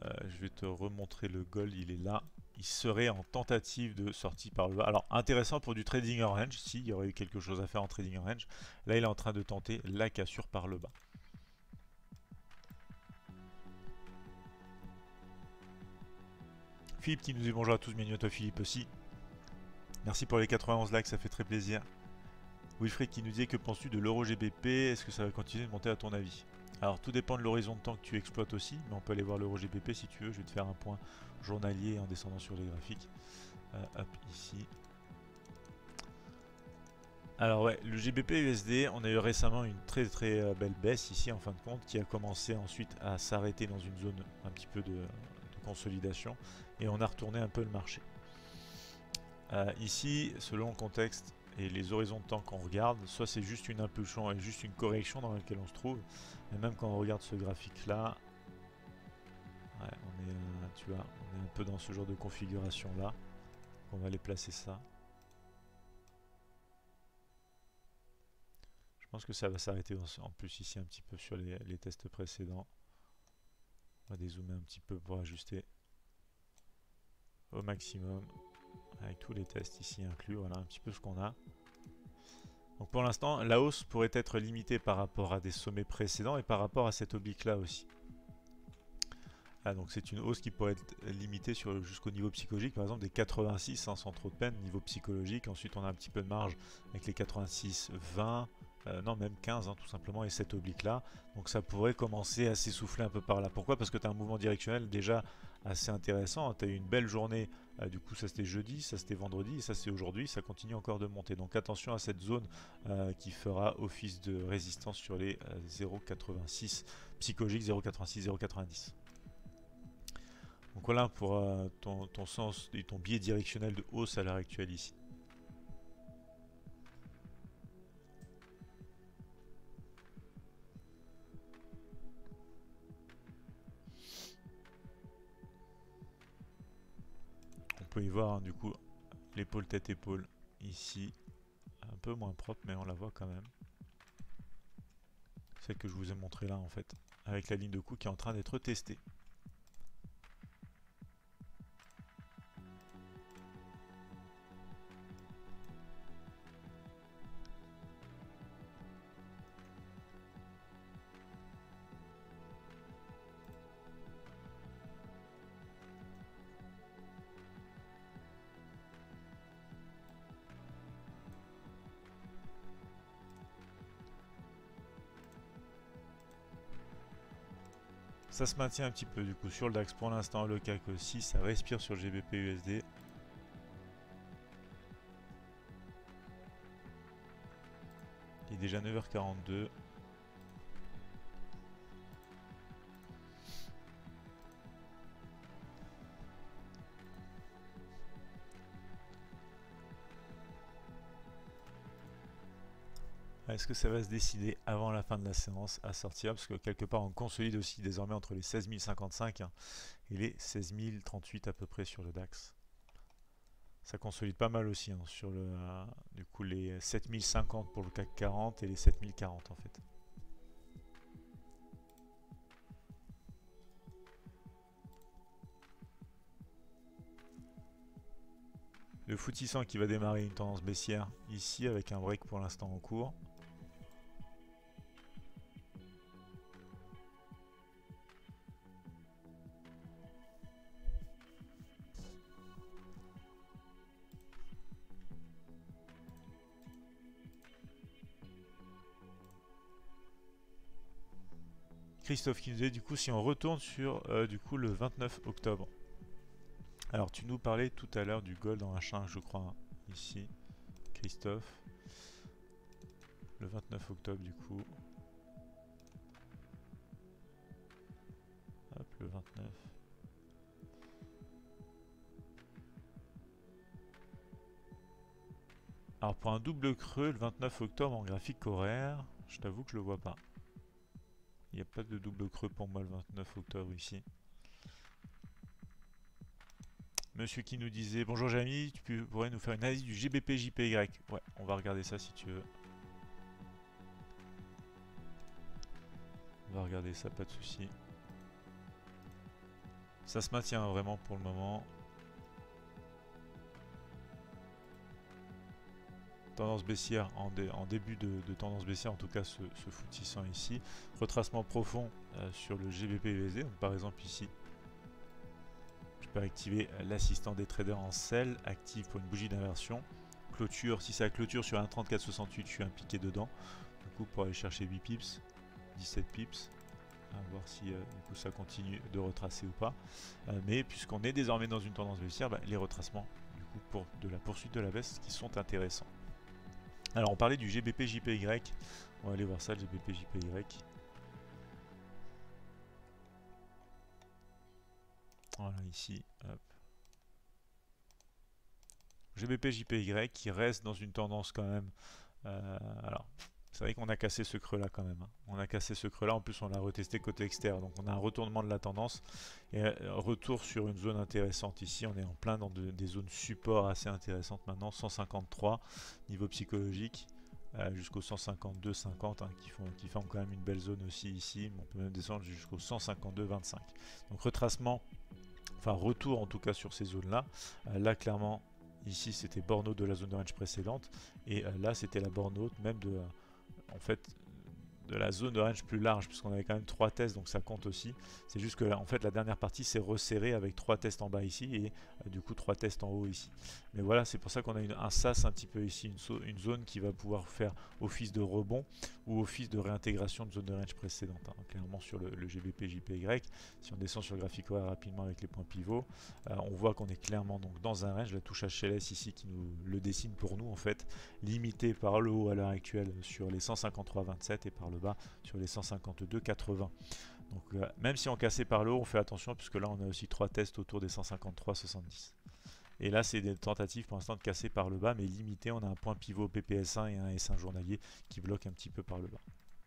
Euh, je vais te remontrer le gold, il est là. Il serait en tentative de sortie par le bas. Alors intéressant pour du trading en range, si il y aurait eu quelque chose à faire en trading en range. Là il est en train de tenter la cassure par le bas. Philippe qui nous dit bonjour à tous, bienvenue à toi Philippe aussi. Merci pour les quatre-vingt-onze likes, ça fait très plaisir. Wilfried qui nous dit que penses-tu de l'euro G B P? Est-ce que ça va continuer de monter à ton avis? Alors tout dépend de l'horizon de temps que tu exploites aussi, mais on peut aller voir l'euro G B P si tu veux. Je vais te faire un point journalier en descendant sur les graphiques. Euh, hop, ici. Alors ouais, le G B P U S D, on a eu récemment une très très belle baisse ici en fin de compte qui a commencé ensuite à s'arrêter dans une zone un petit peu de, de consolidation et on a retourné un peu le marché. Euh, ici, selon le contexte et les horizons de temps qu'on regarde, soit c'est juste une impulsion et juste une correction dans laquelle on se trouve, et même quand on regarde ce graphique là, ouais, on est, euh, tu vois, on est un peu dans ce genre de configuration là. On va aller placer ça. Je pense que ça va s'arrêter en plus ici un petit peu sur les, les tests précédents. On va dézoomer un petit peu pour ajuster au maximum avec tous les tests ici inclus. Voilà un petit peu ce qu'on a. Donc pour l'instant, la hausse pourrait être limitée par rapport à des sommets précédents et par rapport à cette oblique là aussi. Ah, donc c'est une hausse qui pourrait être limitée jusqu'au niveau psychologique, par exemple des quatre-vingt-six hein, sans trop de peine, niveau psychologique. Ensuite on a un petit peu de marge avec les quatre-vingt-six vingt, euh, non même quinze hein, tout simplement, et cette oblique là. Donc ça pourrait commencer à s'essouffler un peu par là. Pourquoi? Parce que tu as un mouvement directionnel déjà assez intéressant. Tu as eu une belle journée, euh, du coup ça c'était jeudi, ça c'était vendredi, et ça c'est aujourd'hui, ça continue encore de monter. Donc attention à cette zone euh, qui fera office de résistance sur les euh, zéro virgule quatre-vingt-six psychologiques, zéro virgule quatre-vingt-six, zéro virgule quatre-vingt-dix. Donc voilà pour euh, ton, ton sens et ton biais directionnel de hausse à l'heure actuelle ici. On peut y voir hein, du coup l'épaule tête épaule ici, un peu moins propre mais on la voit quand même. Celle que je vous ai montré là en fait, avec la ligne de coup qui est en train d'être testée. Ça se maintient un petit peu du coup sur le DAX pour l'instant, le C A C aussi, ça respire sur le G B P U S D. Il est déjà neuf heures quarante-deux. Est-ce que ça va se décider avant la fin de la séance à sortir? Parce que quelque part on consolide aussi désormais entre les seize mille cinquante-cinq hein, et les seize mille trente-huit à peu près sur le DAX. Ça consolide pas mal aussi hein, sur le, euh, du coup les sept mille cinquante pour le C A C quarante et les sept mille quarante en fait. Le F T S E cent qui va démarrer une tendance baissière ici avec un break pour l'instant en cours. Christophe qui nous dit du coup si on retourne sur euh, du coup le vingt-neuf octobre. Alors tu nous parlais tout à l'heure du gold en H un je crois hein, ici Christophe. Le vingt-neuf octobre du coup. Hop le vingt-neuf. Alors pour un double creux le vingt-neuf octobre en graphique horaire, je t'avoue que je le vois pas. Il n'y a pas de double creux pour moi le vingt-neuf octobre ici. Monsieur qui nous disait bonjour Jérémy, tu pourrais nous faire une analyse du G B P J P Y. Ouais, on va regarder ça si tu veux. On va regarder ça, pas de souci. Ça se maintient vraiment pour le moment. Tendance baissière en, dé, en début de, de tendance baissière, en tout cas ce, ce F T S E six cents ici. Retracement profond euh, sur le G B P U S D. Donc, par exemple ici, je peux activer l'assistant des traders en sell, active pour une bougie d'inversion. Clôture, si ça clôture sur un trente-quatre soixante-huit, je suis impliqué dedans. Du coup, pour aller chercher huit pips, dix-sept pips. À voir si euh, du coup, ça continue de retracer ou pas. Euh, mais puisqu'on est désormais dans une tendance baissière, bah, les retracements du coup, pour de la poursuite de la baisse qui sont intéressants. Alors on parlait du G B P J P Y, on va aller voir ça, le G B P J P Y. Voilà ici, hop. G B P J P Y qui reste dans une tendance quand même, euh, alors c'est vrai qu'on a cassé ce creux là quand même, hein. On a cassé ce creux là, en plus on l'a retesté côté externe, donc on a un retournement de la tendance et un retour sur une zone intéressante. Ici on est en plein dans de, des zones support assez intéressantes maintenant, cent cinquante-trois niveau psychologique. Euh, jusqu'au cent cinquante-deux cinquante, hein, qui, font, qui forment quand même une belle zone aussi ici. On peut même descendre jusqu'au cent cinquante-deux vingt-cinq. Donc retracement, enfin retour en tout cas sur ces zones-là. Euh, là clairement, ici c'était borne haute de la zone de range précédente. Et euh, là c'était la borne haute même de, euh, en fait, de la zone de range plus large, puisqu'on avait quand même trois tests, donc ça compte aussi. C'est juste que là, en fait, la dernière partie s'est resserrée avec trois tests en bas ici et euh, du coup trois tests en haut ici. Mais voilà, c'est pour ça qu'on a une, un sas un petit peu ici, une, so une zone qui va pouvoir faire office de rebond ou office de réintégration de zone de range précédente. Hein. Clairement sur le, le G B P J P Y, si on descend sur le graphique horaire rapidement avec les points pivots, euh, on voit qu'on est clairement donc dans un range. La touche H L S ici qui nous le dessine pour nous en fait, limité par le haut à l'heure actuelle sur les cent cinquante-trois vingt-sept et par le bas sur les cent cinquante-deux quatre-vingts. Donc euh, même si on cassait par le haut, on fait attention puisque là on a aussi trois tests autour des cent cinquante-trois soixante-dix. Et là c'est des tentatives pour l'instant de casser par le bas, mais limité. On a un point pivot P P S un et un S un journalier qui bloquent un petit peu par le bas.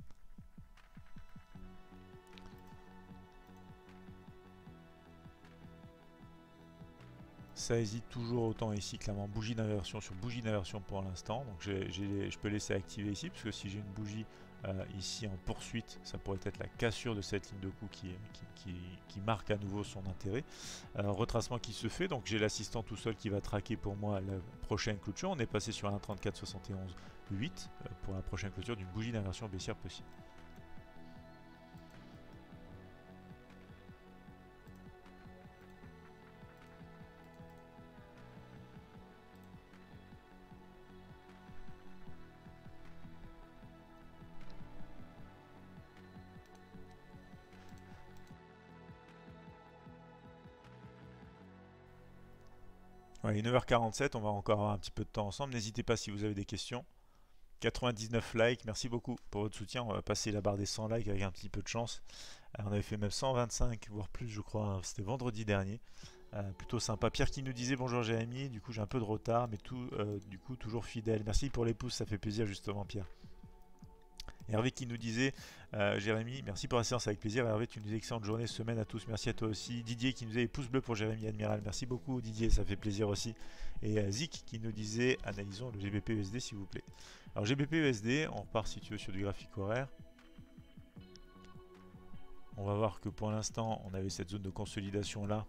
Ça hésite toujours autant ici, clairement bougie d'inversion sur bougie d'inversion pour l'instant. Donc j'ai, j'ai, je peux laisser activer ici, parce que si j'ai une bougie euh, ici en poursuite, ça pourrait être la cassure de cette ligne de coup qui, qui, qui, qui marque à nouveau son intérêt. Euh, retracement qui se fait, donc j'ai l'assistant tout seul qui va traquer pour moi la prochaine clôture. On est passé sur un trente-quatre soixante et onze huit euh, pour la prochaine clôture d'une bougie d'inversion baissière possible. Ouais, il est neuf heures quarante-sept, on va encore avoir un petit peu de temps ensemble. N'hésitez pas si vous avez des questions. quatre-vingt-dix-neuf likes, merci beaucoup pour votre soutien. On va passer la barre des cent likes avec un petit peu de chance. Euh, on avait fait même cent vingt-cinq, voire plus, je crois. Hein. C'était vendredi dernier. Euh, plutôt sympa. Pierre qui nous disait bonjour Jérémy. Du coup, j'ai un peu de retard, mais tout, euh, du coup, toujours fidèle. Merci pour les pouces, ça fait plaisir justement, Pierre. Hervé qui nous disait, euh, Jérémy, merci pour la séance avec plaisir. Hervé, tu nous dis excellente journée, semaine à tous, merci à toi aussi. Didier qui nous disait pouce bleu pour Jérémy Admiral, merci beaucoup Didier, ça fait plaisir aussi. Et euh, Zik qui nous disait, analysons le G B P U S D s'il vous plaît. Alors G B P U S D, on repart si tu veux sur du graphique horaire. On va voir que pour l'instant, on avait cette zone de consolidation là.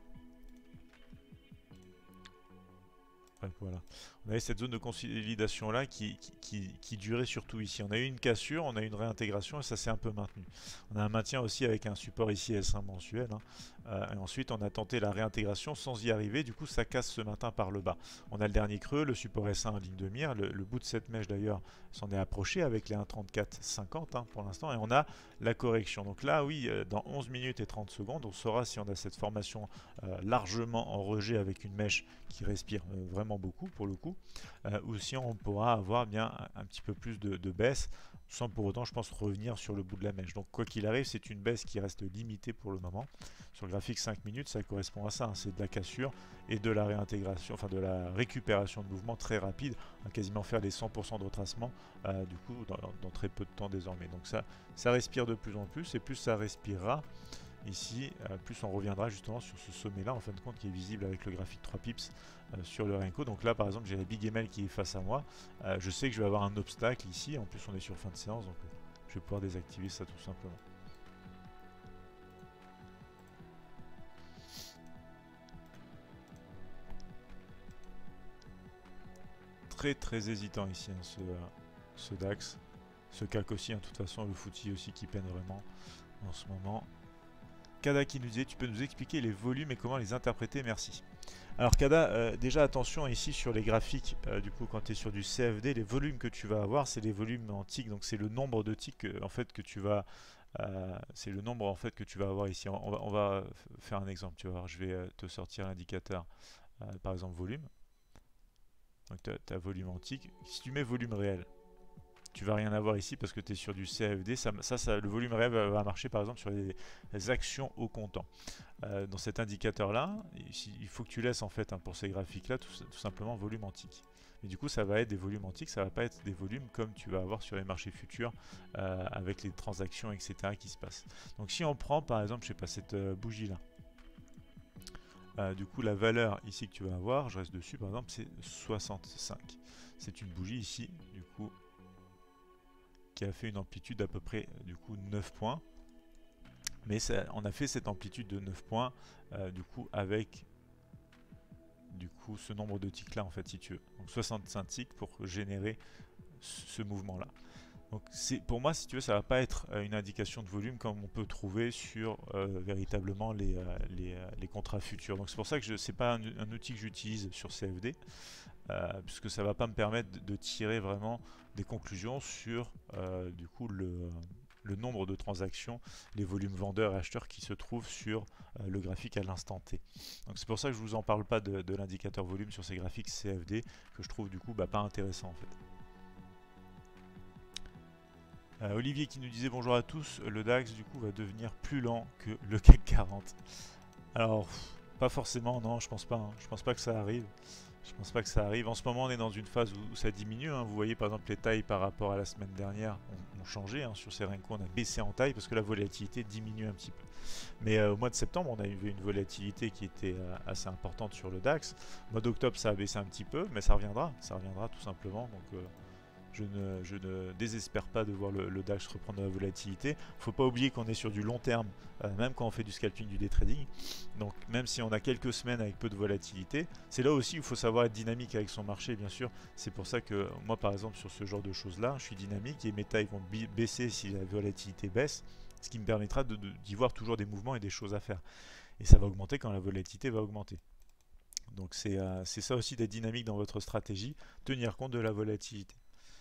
Voilà. On avait cette zone de consolidation là qui, qui, qui, qui durait surtout ici. On a eu une cassure, on a eu une réintégration et ça s'est un peu maintenu. On a un maintien aussi avec un support ici S un mensuel. Hein. Euh, et ensuite on a tenté la réintégration sans y arriver. Du coup ça casse ce matin par le bas. On a le dernier creux, le support S un en ligne de mire. Le, le bout de cette mèche d'ailleurs s'en est approché avec les un trente-quatre cinquante hein, pour l'instant. Et on a la correction. Donc là oui, dans onze minutes et trente secondes, on saura si on a cette formation euh, largement en rejet avec une mèche qui respire euh, vraiment beaucoup pour le coup, euh, ou si on pourra avoir bien un, un petit peu plus de, de baisse sans pour autant je pense revenir sur le bout de la mèche. Donc quoi qu'il arrive c'est une baisse qui reste limitée pour le moment. Sur le graphique cinq minutes ça correspond à ça, hein. C'est de la cassure et de la réintégration, enfin de la récupération de mouvement très rapide, à quasiment faire les cent pour cent de retracement euh, du coup dans, dans très peu de temps désormais. Donc ça, ça respire de plus en plus et plus ça respirera ici, euh, plus on reviendra justement sur ce sommet là en fin de compte qui est visible avec le graphique trois pips euh, sur le Renko. Donc là par exemple j'ai la Big M L qui est face à moi, euh, je sais que je vais avoir un obstacle ici, en plus on est sur fin de séance donc euh, je vais pouvoir désactiver ça tout simplement. très très hésitant ici, hein, ce, ce DAX. Ce C A C aussi, hein, de toute façon, le footy aussi qui peine vraiment en ce moment. Kada qui nous disait, tu peux nous expliquer les volumes et comment les interpréter, merci. Alors Kada, euh, déjà attention ici sur les graphiques, euh, du coup quand tu es sur du C F D, les volumes que tu vas avoir, c'est les volumes en ticks, donc c'est le nombre de ticks euh, en fait que tu vas, euh, c'est le nombre en fait que tu vas avoir ici. On, on, va, on va faire un exemple, tu vas voir, je vais euh, te sortir l'indicateur, euh, par exemple volume. Donc tu as volume en tick. Si tu mets volume réel, tu vas rien avoir ici parce que tu es sur du C F D. Ça, ça, ça, le volume réel va, va marcher par exemple sur les, les actions au comptant. Euh, dans cet indicateur-là, il faut que tu laisses en fait hein, pour ces graphiques-là tout, tout simplement volume en tick. Et du coup, ça va être des volumes en tick, ça va pas être des volumes comme tu vas avoir sur les marchés futurs euh, avec les transactions, et cetera qui se passent. Donc si on prend par exemple, je sais pas, cette euh, bougie-là. Euh, du coup, la valeur ici que tu vas avoir, je reste dessus par exemple, c'est soixante-cinq. C'est une bougie ici, du coup, qui a fait une amplitude d'à peu près du coup neuf points. Mais ça, on a fait cette amplitude de neuf points euh, du coup avec du coup ce nombre de ticks là en fait si tu veux. Donc soixante-cinq ticks pour générer ce mouvement là. Donc c'est pour moi si tu veux ça va pas être euh, une indication de volume comme on peut trouver sur euh, véritablement les, euh, les, euh, les contrats futurs. Donc c'est pour ça que c'est pas un, un outil que j'utilise sur C F D. Euh, puisque ça va pas me permettre de, de tirer vraiment des conclusions sur euh, du coup le, le nombre de transactions, les volumes vendeurs et acheteurs qui se trouvent sur euh, le graphique à l'instant T. Donc c'est pour ça que je vous en parle pas de, de l'indicateur volume sur ces graphiques C F D que je trouve du coup bah, pas intéressant en fait. Euh, Olivier qui nous disait bonjour à tous, le DAX du coup va devenir plus lent que le C A C quarante. Alors pas forcément, non, je pense pas, hein. Je pense pas que ça arrive. Je pense pas que ça arrive. En ce moment, on est dans une phase où, où ça diminue. Hein. Vous voyez, par exemple, les tailles par rapport à la semaine dernière ont, ont changé. Hein. Sur ces Renko, on a baissé en taille parce que la volatilité diminue un petit peu. Mais euh, au mois de septembre, on a eu une volatilité qui était euh, assez importante sur le DAX. Au mois d'octobre, ça a baissé un petit peu, mais ça reviendra. Ça reviendra tout simplement. Donc, euh, je, ne, je ne désespère pas de voir le, le DAX reprendre de la volatilité. Il ne faut pas oublier qu'on est sur du long terme, euh, même quand on fait du scalping, du day trading. Donc même si on a quelques semaines avec peu de volatilité, c'est là aussi où il faut savoir être dynamique avec son marché, bien sûr. C'est pour ça que moi, par exemple, sur ce genre de choses-là, je suis dynamique et mes tailles vont baisser si la volatilité baisse, ce qui me permettra d'y de, de, voir toujours des mouvements et des choses à faire. Et ça va augmenter quand la volatilité va augmenter. Donc c'est euh, ça aussi d'être dynamique dans votre stratégie, tenir compte de la volatilité.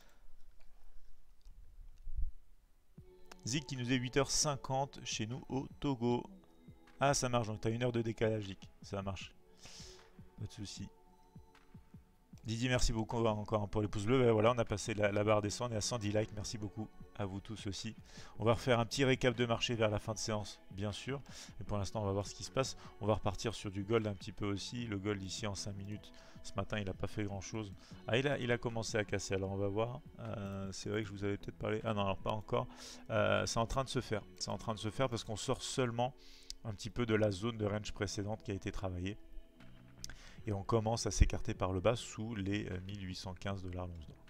Zik qui nous est huit heures cinquante chez nous au Togo. Ah, ça marche, donc tu as une heure de décalage, Zik. Ça marche. Pas de souci. Didier, merci beaucoup encore pour les pouces bleus. Ben voilà, on a passé la, la barre des cent, on est à cent dix likes. Merci beaucoup à vous tous aussi. On va refaire un petit récap de marché vers la fin de séance, bien sûr. Et pour l'instant, on va voir ce qui se passe. On va repartir sur du gold un petit peu aussi. Le gold ici en cinq minutes. Ce matin, il n'a pas fait grand chose. Ah, il a, il a commencé à casser. Alors, on va voir. Euh, c'est vrai que je vous avais peut-être parlé. Ah non, alors pas encore. Euh, c'est en train de se faire. C'est en train de se faire parce qu'on sort seulement un petit peu de la zone de range précédente qui a été travaillée. Et on commence à s'écarter par le bas sous les mille huit cent quinze dollars l'once d'or.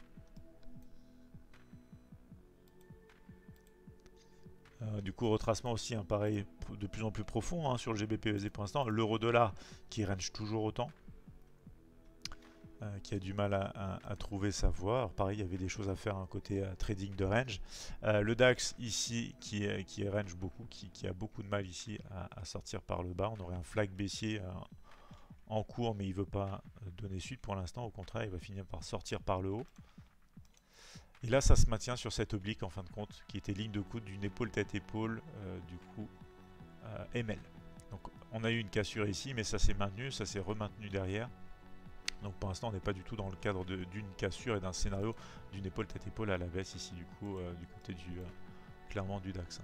Euh, du coup, retracement aussi, hein, pareil, de plus en plus profond hein, sur le G B P U S D pour l'instant. L'euro-dollar qui range toujours autant, euh, qui a du mal à, à, à trouver sa voie. Alors pareil, il y avait des choses à faire hein, côté euh, trading de range. Euh, le DAX ici qui, est, qui est range beaucoup, qui, qui a beaucoup de mal ici à, à sortir par le bas. On aurait un flag baissier euh, en cours, mais il ne veut pas donner suite pour l'instant. Au contraire, il va finir par sortir par le haut. Et là, ça se maintient sur cette oblique en fin de compte, qui était ligne de coude d'une épaule tête-épaule, euh, du coup, euh, M L. Donc, on a eu une cassure ici, mais ça s'est maintenu, ça s'est remaintenu derrière. Donc, pour l'instant, on n'est pas du tout dans le cadre d'une cassure et d'un scénario d'une épaule tête-épaule à la baisse ici, du coup, euh, du côté du, euh, clairement du DAX.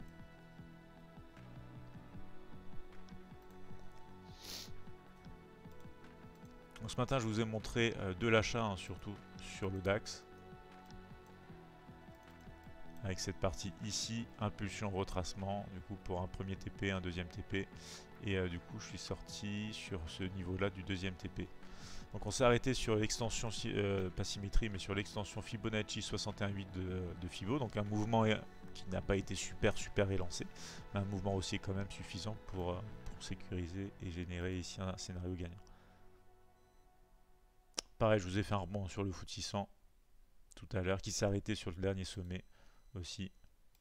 Donc, ce matin, je vous ai montré euh, de l'achat, hein, surtout sur le DAX. Avec cette partie ici, impulsion, retracement, du coup pour un premier T P, un deuxième T P. Et euh, du coup, je suis sorti sur ce niveau-là du deuxième T P. Donc on s'est arrêté sur l'extension, euh, pas symétrie, mais sur l'extension Fibonacci soixante et un virgule huit de, de Fibo. Donc un mouvement qui n'a pas été super, super élancé. Mais un mouvement aussi quand même suffisant pour, euh, pour sécuriser et générer ici un scénario gagnant. Pareil, je vous ai fait un rebond sur le F T S E cent tout à l'heure, qui s'est arrêté sur le dernier sommet aussi.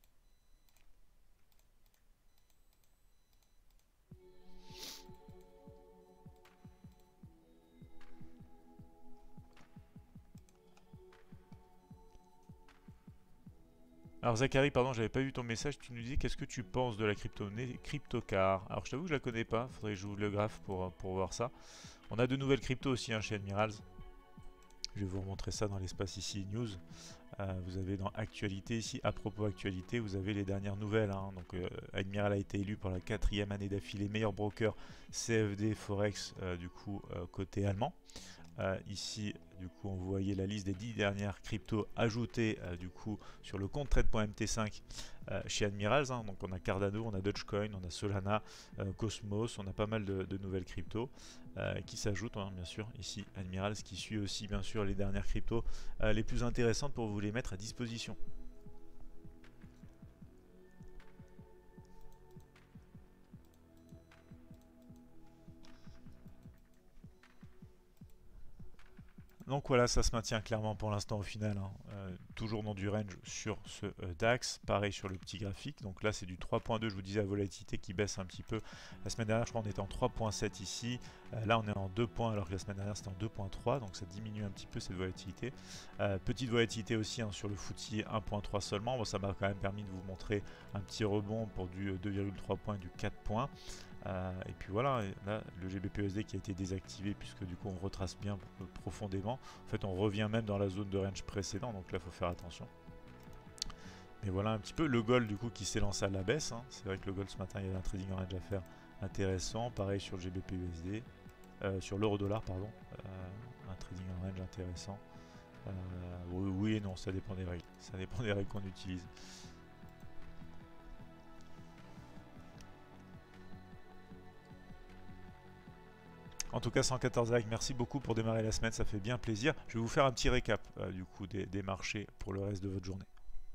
Alors Zachary, pardon, j'avais pas vu ton message, tu nous dis qu'est-ce que tu penses de la crypto-monnaie CryptoCar. Alors je t'avoue que je la connais pas, faudrait que je ouvre le graphe pour, pour voir ça. On a de nouvelles cryptos aussi hein, chez Admirals. Je vais vous remontrer ça dans l'espace ici, news. Euh, vous avez dans actualité ici, à propos actualité, vous avez les dernières nouvelles. Hein. Donc euh, Admiral a été élu pour la quatrième année d'affilée meilleur broker C F D Forex euh, du coup euh, côté allemand. Euh, ici, du coup, on voyait la liste des dix dernières cryptos ajoutées euh, du coup sur le compte trade point M T cinq euh, chez Admirals. Hein. Donc on a Cardano, on a Dogecoin, on a Solana, euh, Cosmos, on a pas mal de, de nouvelles cryptos euh, qui s'ajoutent, hein, bien sûr. Ici, Admirals qui suit aussi, bien sûr, les dernières cryptos euh, les plus intéressantes pour vous les mettre à disposition. Donc voilà, ça se maintient clairement pour l'instant au final, hein. euh, toujours dans du range sur ce euh, DAX, pareil sur le petit graphique, donc là c'est du trois point deux, je vous disais la volatilité qui baisse un petit peu, la semaine dernière je crois on était en trois point sept ici, euh, là on est en deux points alors que la semaine dernière c'était en deux point trois, donc ça diminue un petit peu cette volatilité, euh, petite volatilité aussi hein, sur le F T S E un point trois seulement, bon, ça m'a quand même permis de vous montrer un petit rebond pour du deux virgule trois points, du quatre points. Euh, et puis voilà, là le G B P U S D qui a été désactivé puisque du coup on retrace bien profondément. En fait on revient même dans la zone de range précédent, donc là il faut faire attention. Mais voilà un petit peu le gold du coup qui s'est lancé à la baisse. Hein. C'est vrai que le gold ce matin il y avait un trading en range à faire intéressant. Pareil sur le G B P U S D, euh, sur l'euro dollar pardon, euh, un trading en range intéressant. Euh, oui, oui et non, ça dépend des règles. Ça dépend des règles qu'on utilise. En tout cas, cent quatorze likes, merci beaucoup pour démarrer la semaine, ça fait bien plaisir. Je vais vous faire un petit récap euh, du coup des, des marchés pour le reste de votre journée.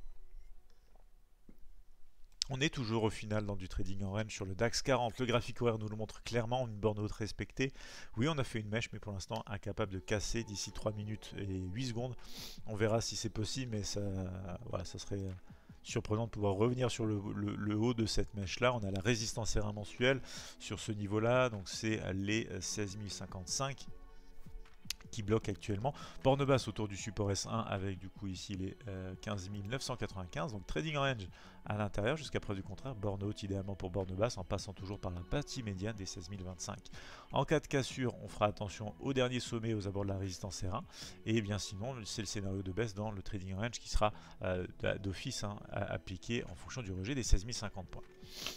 On est toujours au final dans du trading en range sur le DAX quarante. Le graphique horaire nous le montre clairement, une borne haute respectée. Oui, on a fait une mèche, mais pour l'instant incapable de casser d'ici trois minutes et huit secondes. On verra si c'est possible, mais ça, voilà, ça serait surprenant de pouvoir revenir sur le, le, le haut de cette mèche là. On a la résistance serrée mensuelle sur ce niveau là, donc c'est les seize mille cinquante-cinq qui bloque actuellement. Borne basse autour du support S un avec du coup ici les euh, quinze mille neuf cent quatre-vingt-quinze, donc trading range à l'intérieur jusqu'à preuve du contraire, borne haute idéalement pour borne basse en passant toujours par la partie médiane des seize mille vingt-cinq. En cas de cassure, on fera attention au dernier sommet aux abords de la résistance R un, et bien sinon c'est le scénario de baisse dans le trading range qui sera euh, d'office hein, appliqué en fonction du rejet des seize mille cinquante points.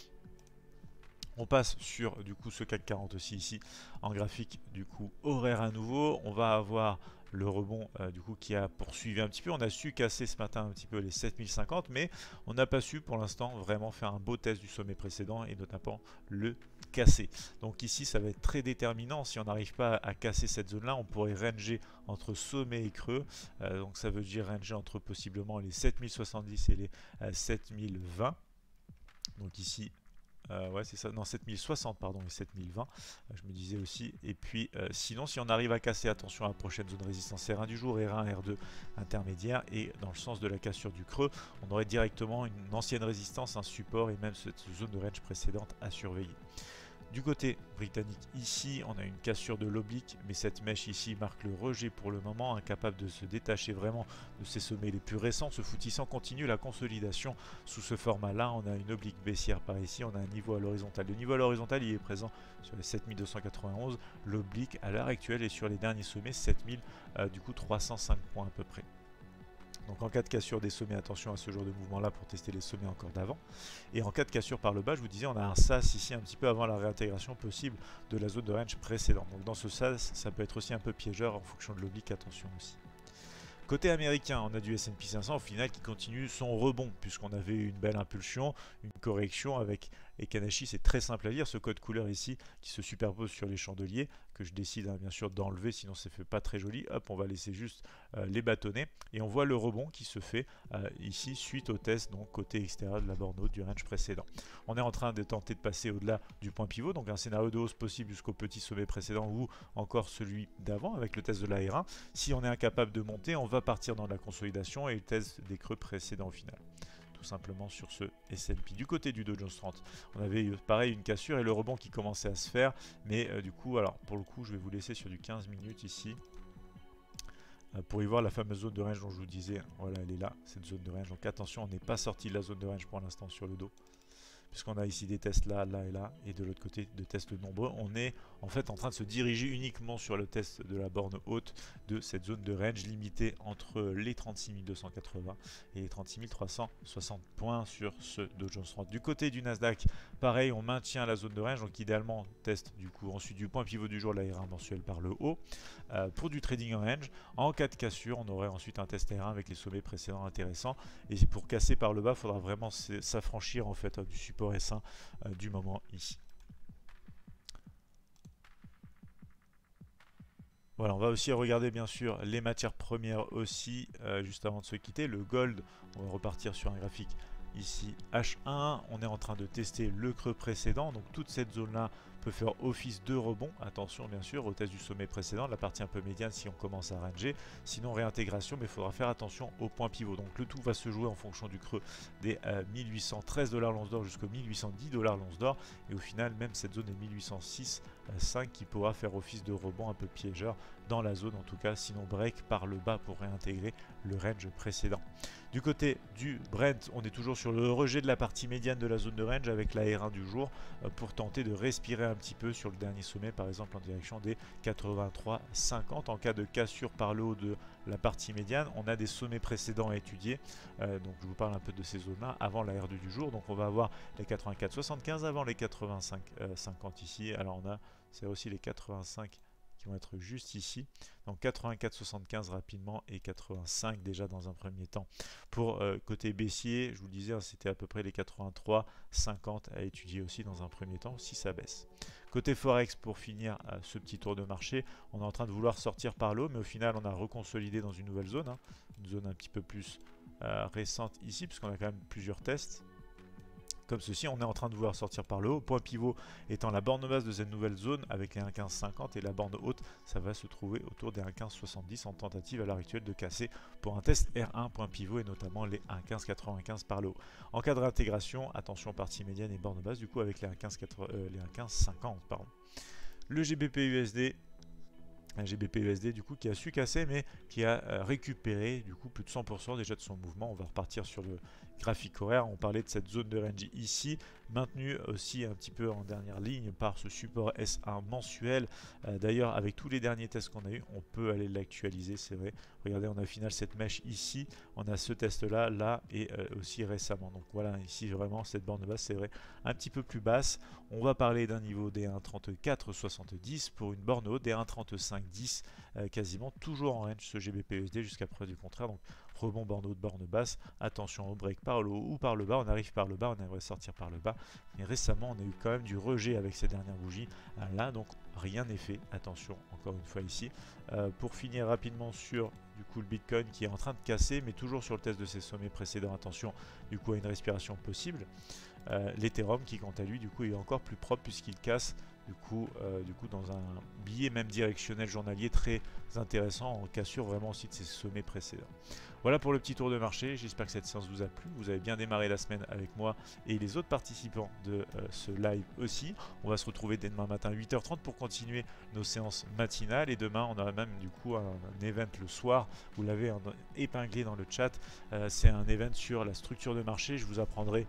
On passe sur du coup ce C A C quarante aussi ici en graphique du coup horaire à nouveau. On va avoir le rebond euh, du coup qui a poursuivi un petit peu. On a su casser ce matin un petit peu les sept mille cinquante, mais on n'a pas su pour l'instant vraiment faire un beau test du sommet précédent et notamment le casser. Donc ici ça va être très déterminant. Si on n'arrive pas à casser cette zone là, on pourrait ranger entre sommet et creux. Euh, donc ça veut dire ranger entre possiblement les sept mille soixante-dix et les euh, sept mille vingt. Donc ici Euh, ouais, c'est ça, non, sept mille soixante, pardon, et sept mille vingt, euh, je me disais aussi. Et puis, euh, sinon, si on arrive à casser, attention à la prochaine zone de résistance R un du jour, R un, R deux intermédiaire, et dans le sens de la cassure du creux, on aurait directement une ancienne résistance, un support, et même cette zone de range précédente à surveiller. Du côté britannique, ici, on a une cassure de l'oblique, mais cette mèche ici marque le rejet pour le moment, incapable de se détacher vraiment de ses sommets les plus récents. Ce F T S E cent continue la consolidation sous ce format-là. On a une oblique baissière par ici, on a un niveau à l'horizontale. Le niveau à l'horizontale, il est présent sur les sept mille deux cent quatre-vingt-onze. L'oblique, à l'heure actuelle, est sur les derniers sommets, sept mille, euh, du coup trois cent cinq points à peu près. Donc en cas de cassure des sommets, attention à ce genre de mouvement là pour tester les sommets encore d'avant. Et en cas de cassure par le bas, je vous disais, on a un sas ici un petit peu avant la réintégration possible de la zone de range précédente. Donc dans ce sas, ça peut être aussi un peu piégeur en fonction de l'oblique, attention aussi. Côté américain, on a du S and P cinq cents au final qui continue son rebond puisqu'on avait une belle impulsion, une correction avec Ekanashi, c'est très simple à lire, ce code couleur ici qui se superpose sur les chandeliers que je décide hein, bien sûr d'enlever, sinon ça fait pas très joli. Hop, on va laisser juste euh, les bâtonnets et on voit le rebond qui se fait euh, ici suite au test donc côté extérieur de la borne haute du range précédent. On est en train de tenter de passer au-delà du point pivot, donc un scénario de hausse possible jusqu'au petit sommet précédent ou encore celui d'avant avec le test de la R un. Si on est incapable de monter, on va partir dans la consolidation et le test des creux précédents au final. Tout simplement sur ce S and P. Du côté du Dow Jones trente, on avait eu pareil une cassure et le rebond qui commençait à se faire, mais euh, du coup, alors pour le coup, je vais vous laisser sur du quinze minutes ici euh, pour y voir la fameuse zone de range dont je vous disais. Voilà, elle est là, cette zone de range. Donc attention, on n'est pas sorti de la zone de range pour l'instant sur le dos, puisqu'on a ici des tests là, là et là, et de l'autre côté de tests nombreux. On est en fait en train de se diriger uniquement sur le test de la borne haute de cette zone de range limitée entre les trente-six mille deux cent quatre-vingts et les trente-six mille trois cent soixante points sur ce Dow Jones trente. Du côté du Nasdaq, pareil, on maintient la zone de range, donc idéalement on teste du coup ensuite du point pivot du jour, la R un mensuelle par le haut. Euh, pour du trading en range, en cas de cassure, on aurait ensuite un test R un avec les sommets précédents intéressants. Et pour casser par le bas, il faudra vraiment s'affranchir en fait du support S un euh, du moment ici. Voilà, on va aussi regarder bien sûr les matières premières aussi, euh, juste avant de se quitter. Le gold, on va repartir sur un graphique ici H un. On est en train de tester le creux précédent, donc toute cette zone là peut faire office de rebond. Attention bien sûr au test du sommet précédent, la partie un peu médiane si on commence à ranger, sinon réintégration, mais il faudra faire attention au point pivot. Donc le tout va se jouer en fonction du creux des euh, mille huit cent treize dollars l'once d'or jusqu'au mille huit cent dix dollars l'once d'or, et au final même cette zone des mille huit cent six virgule cinq qui pourra faire office de rebond un peu piégeur dans la zone en tout cas, sinon break par le bas pour réintégrer le range précédent. Du côté du Brent, on est toujours sur le rejet de la partie médiane de la zone de range avec la R un du jour euh, pour tenter de respirer un petit peu sur le dernier sommet, par exemple en direction des quatre-vingt-trois cinquante. En cas de cassure par le haut de la partie médiane, on a des sommets précédents à étudier, euh, donc je vous parle un peu de ces zones là avant la R deux du jour. Donc on va avoir les quatre-vingt-quatre soixante-quinze avant les quatre-vingt-cinq cinquante ici. Alors on a c'est aussi les quatre-vingt-cinq qui vont être juste ici, donc quatre-vingt-quatre soixante-quinze rapidement et quatre-vingt-cinq déjà dans un premier temps. Pour euh, côté baissier, je vous le disais, hein, c'était à peu près les quatre-vingt-trois cinquante à étudier aussi dans un premier temps si ça baisse. Côté Forex, pour finir euh, ce petit tour de marché, on est en train de vouloir sortir par l'eau, mais au final on a reconsolidé dans une nouvelle zone, hein, une zone un petit peu plus euh, récente ici, puisqu'on a quand même plusieurs tests. Comme ceci, on est en train de vouloir sortir par le haut, point pivot étant la borne basse de cette nouvelle zone avec les un quinze cinquante, et la borne haute, ça va se trouver autour des un quinze soixante-dix en tentative à l'heure actuelle de casser pour un test R un point pivot et notamment les un quinze quatre-vingt-quinze par le haut. En cas de réintégration, attention partie médiane et borne basse du coup avec les un quinze cinquante. Pardon. Le G B P U S D, un G B P U S D du coup qui a su casser mais qui a euh, récupéré du coup plus de cent pour cent déjà de son mouvement. On va repartir sur le graphique horaire. On parlait de cette zone de range ici, maintenue aussi un petit peu en dernière ligne par ce support S un mensuel. Euh, D'ailleurs avec tous les derniers tests qu'on a eu, on peut aller l'actualiser, c'est vrai. Regardez, on a au final cette mèche ici, on a ce test là, là et euh, aussi récemment. Donc voilà, ici vraiment cette borne basse, c'est vrai, un petit peu plus basse. On va parler d'un niveau des un trente-quatre soixante-dix pour une borne haute des un trente-cinq dix, euh, quasiment toujours en range ce G B P U S D jusqu'à preuve du contraire. Donc rebond borne haute, borne basse, attention au break par le haut ou par le bas. On arrive par le bas, on aimerait sortir par le bas, mais récemment on a eu quand même du rejet avec ces dernières bougies là, donc rien n'est fait. Attention encore une fois ici. Euh, pour finir rapidement sur du coup le Bitcoin qui est en train de casser, mais toujours sur le test de ses sommets précédents, attention du coup à une respiration possible. Euh, L'Ethereum qui quant à lui du coup est encore plus propre puisqu'il casse du coup, euh, du coup dans un billet même directionnel journalier très intéressant en cassure vraiment aussi de ses sommets précédents. Voilà pour le petit tour de marché, j'espère que cette séance vous a plu, vous avez bien démarré la semaine avec moi et les autres participants de euh, ce live aussi. On va se retrouver dès demain matin huit heures trente pour continuer nos séances matinales, et demain on aura même du coup un, un event le soir, vous l'avez épinglé dans le chat, euh, c'est un event sur la structure de marché. Je vous apprendrai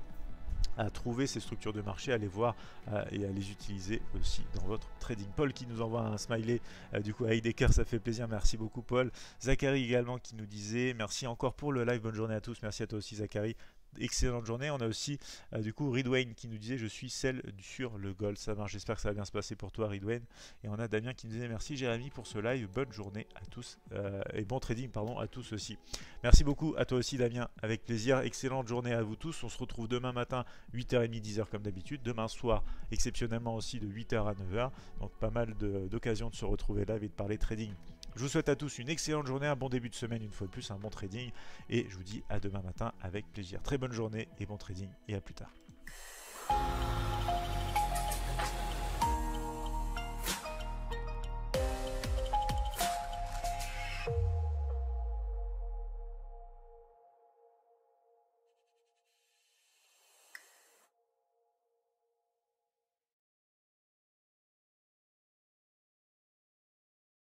à trouver ces structures de marché, à les voir euh, et à les utiliser aussi dans votre trading. Paul qui nous envoie un smiley euh, du coup avec des cœurs, ça fait plaisir, merci beaucoup Paul. Zachary également qui nous disait merci encore pour le live, bonne journée à tous, merci à toi aussi Zachary, excellente journée. On a aussi euh, du coup Ridwayne qui nous disait je suis celle sur le gold. Ça marche, j'espère que ça va bien se passer pour toi Ridwayne. Et on a Damien qui nous disait merci Jérémy pour ce live, bonne journée à tous euh, et bon trading pardon à tous aussi. Merci beaucoup à toi aussi Damien, avec plaisir, excellente journée à vous tous. On se retrouve demain matin huit heures trente, dix heures comme d'habitude, demain soir exceptionnellement aussi de huit heures à neuf heures, donc pas mal d'occasions de, de se retrouver là et de parler trading. Je vous souhaite à tous une excellente journée, un bon début de semaine une fois de plus, un bon trading et je vous dis à demain matin avec plaisir. Très bonne journée et bon trading et à plus tard.